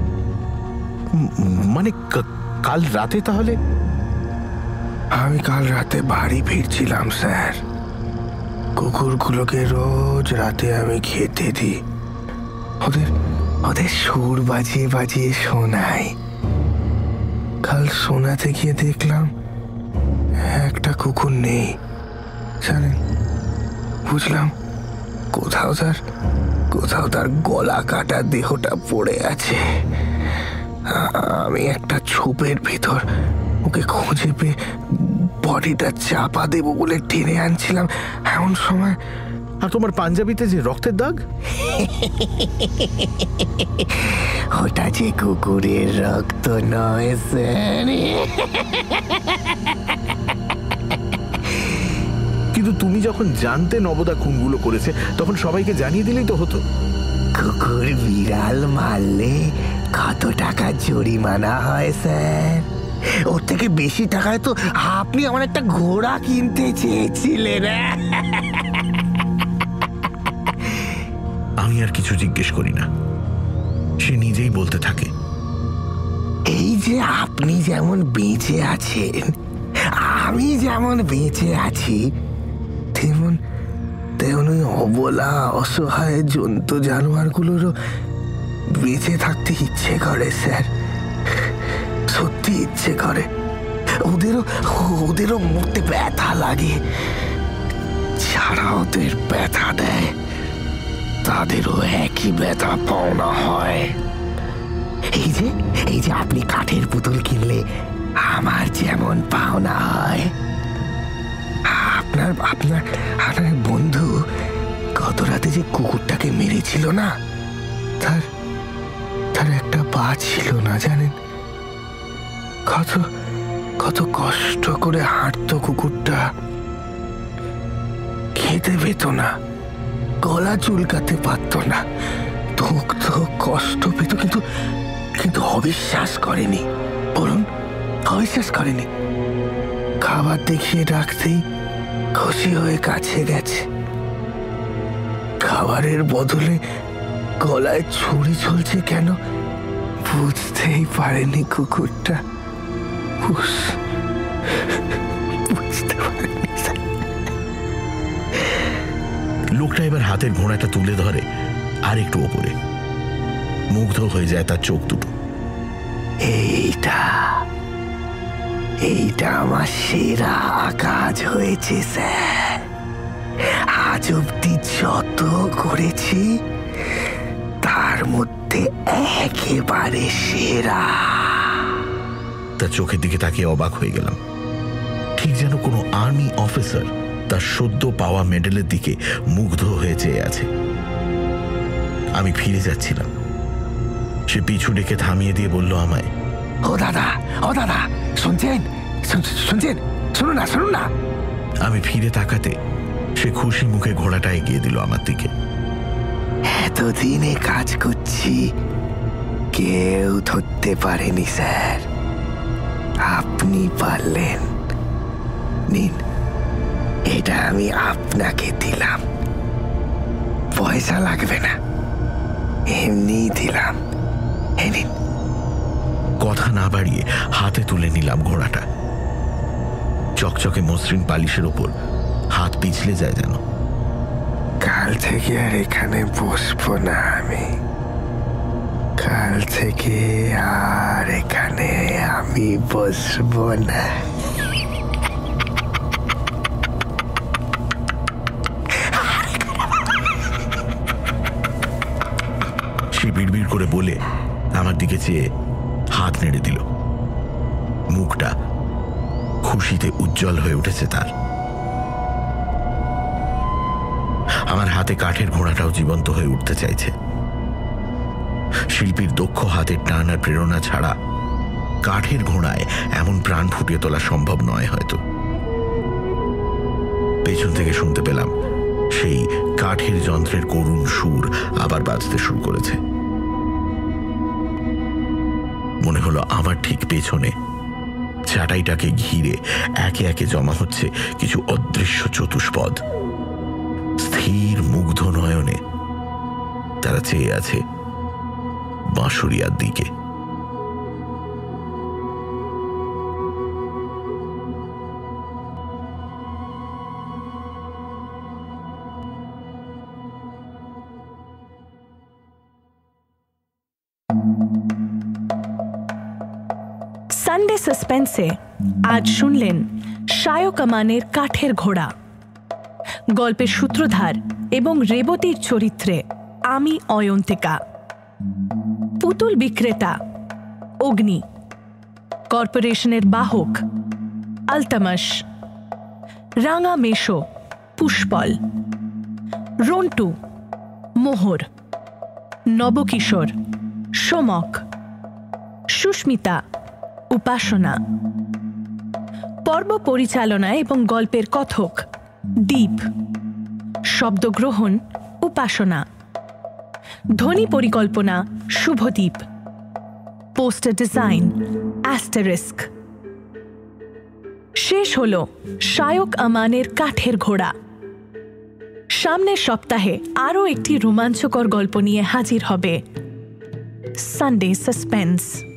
মানে কাল রাতে? তাহলে আমি কাল রাতে বাড়ি ফিরছিলাম স্যার। কুকুরগুলোকে রোজ রাতে আমি খেতে দিই, ওদের ওদের সুর বাজিয়ে বাজিয়ে শোনাই। কাল শোনাতে গিয়ে দেখলাম একটা কুকুর নেই। জানেন, বুঝলাম কোথাও তার কোথাও তার গলা কাটা দেহটা পড়ে আছে। আমি একটা ছোপের ভিতর ওকে খুঁজে পেয়ে বডিটা চাপা দেবো বলে টেনে আনছিলাম, এমন সময়। আর তোমার পাঞ্জাবিতে যে রক্তের দাগ? ওটা যে কুকুরের রক্ত নয় স্যার। কিন্তু তুমি যখন জানতে নবদা খুনগুলো করেছে তখন সবাইকে জানিয়ে দিলেই তো হতো। কুকুর বিড়াল মারলে কত টাকা জরিমানা হয় স্যার? ওর থেকে বেশি টাকায় তো আপনি আমার একটা ঘোড়া কিনতে চেয়েছিলেন। আমি আর কিছু জিজ্ঞেস করি না, সে নিজেই বলতে থাকে, এই যে আপনি যেমন বেঁচে আছেন, আমি যেমন বেঁচে আছি, তেমন তেমন ওই অবলা অসহায় জন্তু জানোয়ারগুলোরও বেঁচে থাকতে ইচ্ছে করে স্যার, সত্যি ইচ্ছে করে। ওদেরও ওদেরও মরতে ব্যথা লাগে, যারা ওদের ব্যথা দেয় তাদেরও একই ব্যথা পাওনা হয়। এই যে এই যে আপনি কাঠের পুতুল কিনলে আমার যেমন পাওনা হয়, আপনার আপনার আপনার বন্ধু গত রাতে যে কুকুরটাকে মেরেছিল না, তার তার একটা পা ছিল না জানেন? কত কত কষ্ট করে হাঁটতো কুকুরটা, খেতে পেত না, গলা চুলকাতে পারত না, ধুঁকত, কষ্ট পেত, কিন্তু কিন্তু অবিশ্বাস করেনি। বলুন, অবিশ্বাস করেনি। খাবার দেখিয়ে ডাকতেই খুশি হয়ে কাছে গেছে। খাবারের বদলে গলায় ছুরি ঝুলছে কেন বুঝতেই পারেনি কুকুরটা। বুঝতে পারেনি। লোকটা এবার হাতের ঘোড়াটা তুলে ধরে আর একটু ওপরে, মুগ্ধ হয়ে যায় তার চোখ দুটো। এইটা এইটা আমার সেরা কাজ হয়েছে স্যার, আজ অব্দি যত করেছি তার মধ্যে একেবারে সেরা। তার চোখের দিকে তাকিয়ে অবাক হয়ে গেলাম, ঠিক যেন কোনো আর্মি অফিসার তার সদ্য পাওয়া মেডেলের দিকে মুগ্ধ হয়ে চেয়ে আছে। আমি ফিরে যাচ্ছিলাম, সে পিছু ডেকে থামিয়ে দিয়ে বলল আমায়, ও দাদা, ও দাদা, শুনছেন শুনছেন শুনুন না, শুনুন না। আমি ফিরে তাকাতে সে খুশি মুখে ঘোড়াটা এগিয়ে দিল আমার দিকে। এতদিনে কাজ করছি, কেউ ধরতে পারেনি স্যার, আপনি পারলেন। নিন, এটা আমি আপনাকে দিলাম, পয়সা লাগবে না, এমনি দিলাম। এই নিন। কথা না বাড়িয়ে হাতে তুলে নিলাম ঘোড়াটা। চকচকে মসৃণ পালিশের ওপর হাত পিছলে যায় যেন। কাল থেকে আর এখানে বসবো না আমি, কাল থেকে আর এখানে আমি বসবো না। সে বিড়বিড় করে বলে আমার দিকে চেয়ে হাত নেড়ে দিল। মুখটা খুশিতে উজ্জ্বল হয়ে উঠেছে তার। আমার হাতে কাঠের ঘোড়াটাও জীবন্ত হয়ে উঠতে চাইছে। শিল্পীর দক্ষ হাতের টান আর প্রেরণা ছাড়া কাঠের ঘোড়ায় এমন প্রাণ ফুটিয়ে তোলা সম্ভব নয় হয়তো। পেছন থেকে শুনতে পেলাম সেই কাঠের যন্ত্রের করুণ সুর আবার বাজতে শুরু করেছে। মনে হলো আমার ঠিক পেছনে চাটাইটাকে ঘিরে একে একে জমা হচ্ছে কিছু অদৃশ্য চতুষ্পদ। স্থির মুগ্ধ নয়নে তারা চেয়ে আছে বাঁশুড়িয়ার দিকে। সানডে সাসপেন্সে আজ শুনলেন শায়ক আমানের কাঠের ঘোড়া। গল্পের সূত্রধার এবং রেবতীর চরিত্রে আমি অয়ন্তিকা। পুতুল বিক্রেতা অগ্নি, কর্পোরেশনের বাহক আলতামাস, রাঙা মেশো পুষ্পল, রন্টু মোহর, নবকিশোর সোমক, সুস্মিতা উপাসনা। পর্ব পরিচালনা এবং গল্পের কথক দীপ, শব্দগ্রহণ উপাসনা, ধ্বনি পরিকল্পনা শুভদীপ, পোস্টার ডিজাইন অ্যাস্টারিস্ক। শেষ হল শায়ক আমানের কাঠের ঘোড়া। সামনের সপ্তাহে আরও একটি রোমাঞ্চকর গল্প নিয়ে হাজির হবে সানডে সাসপেন্স।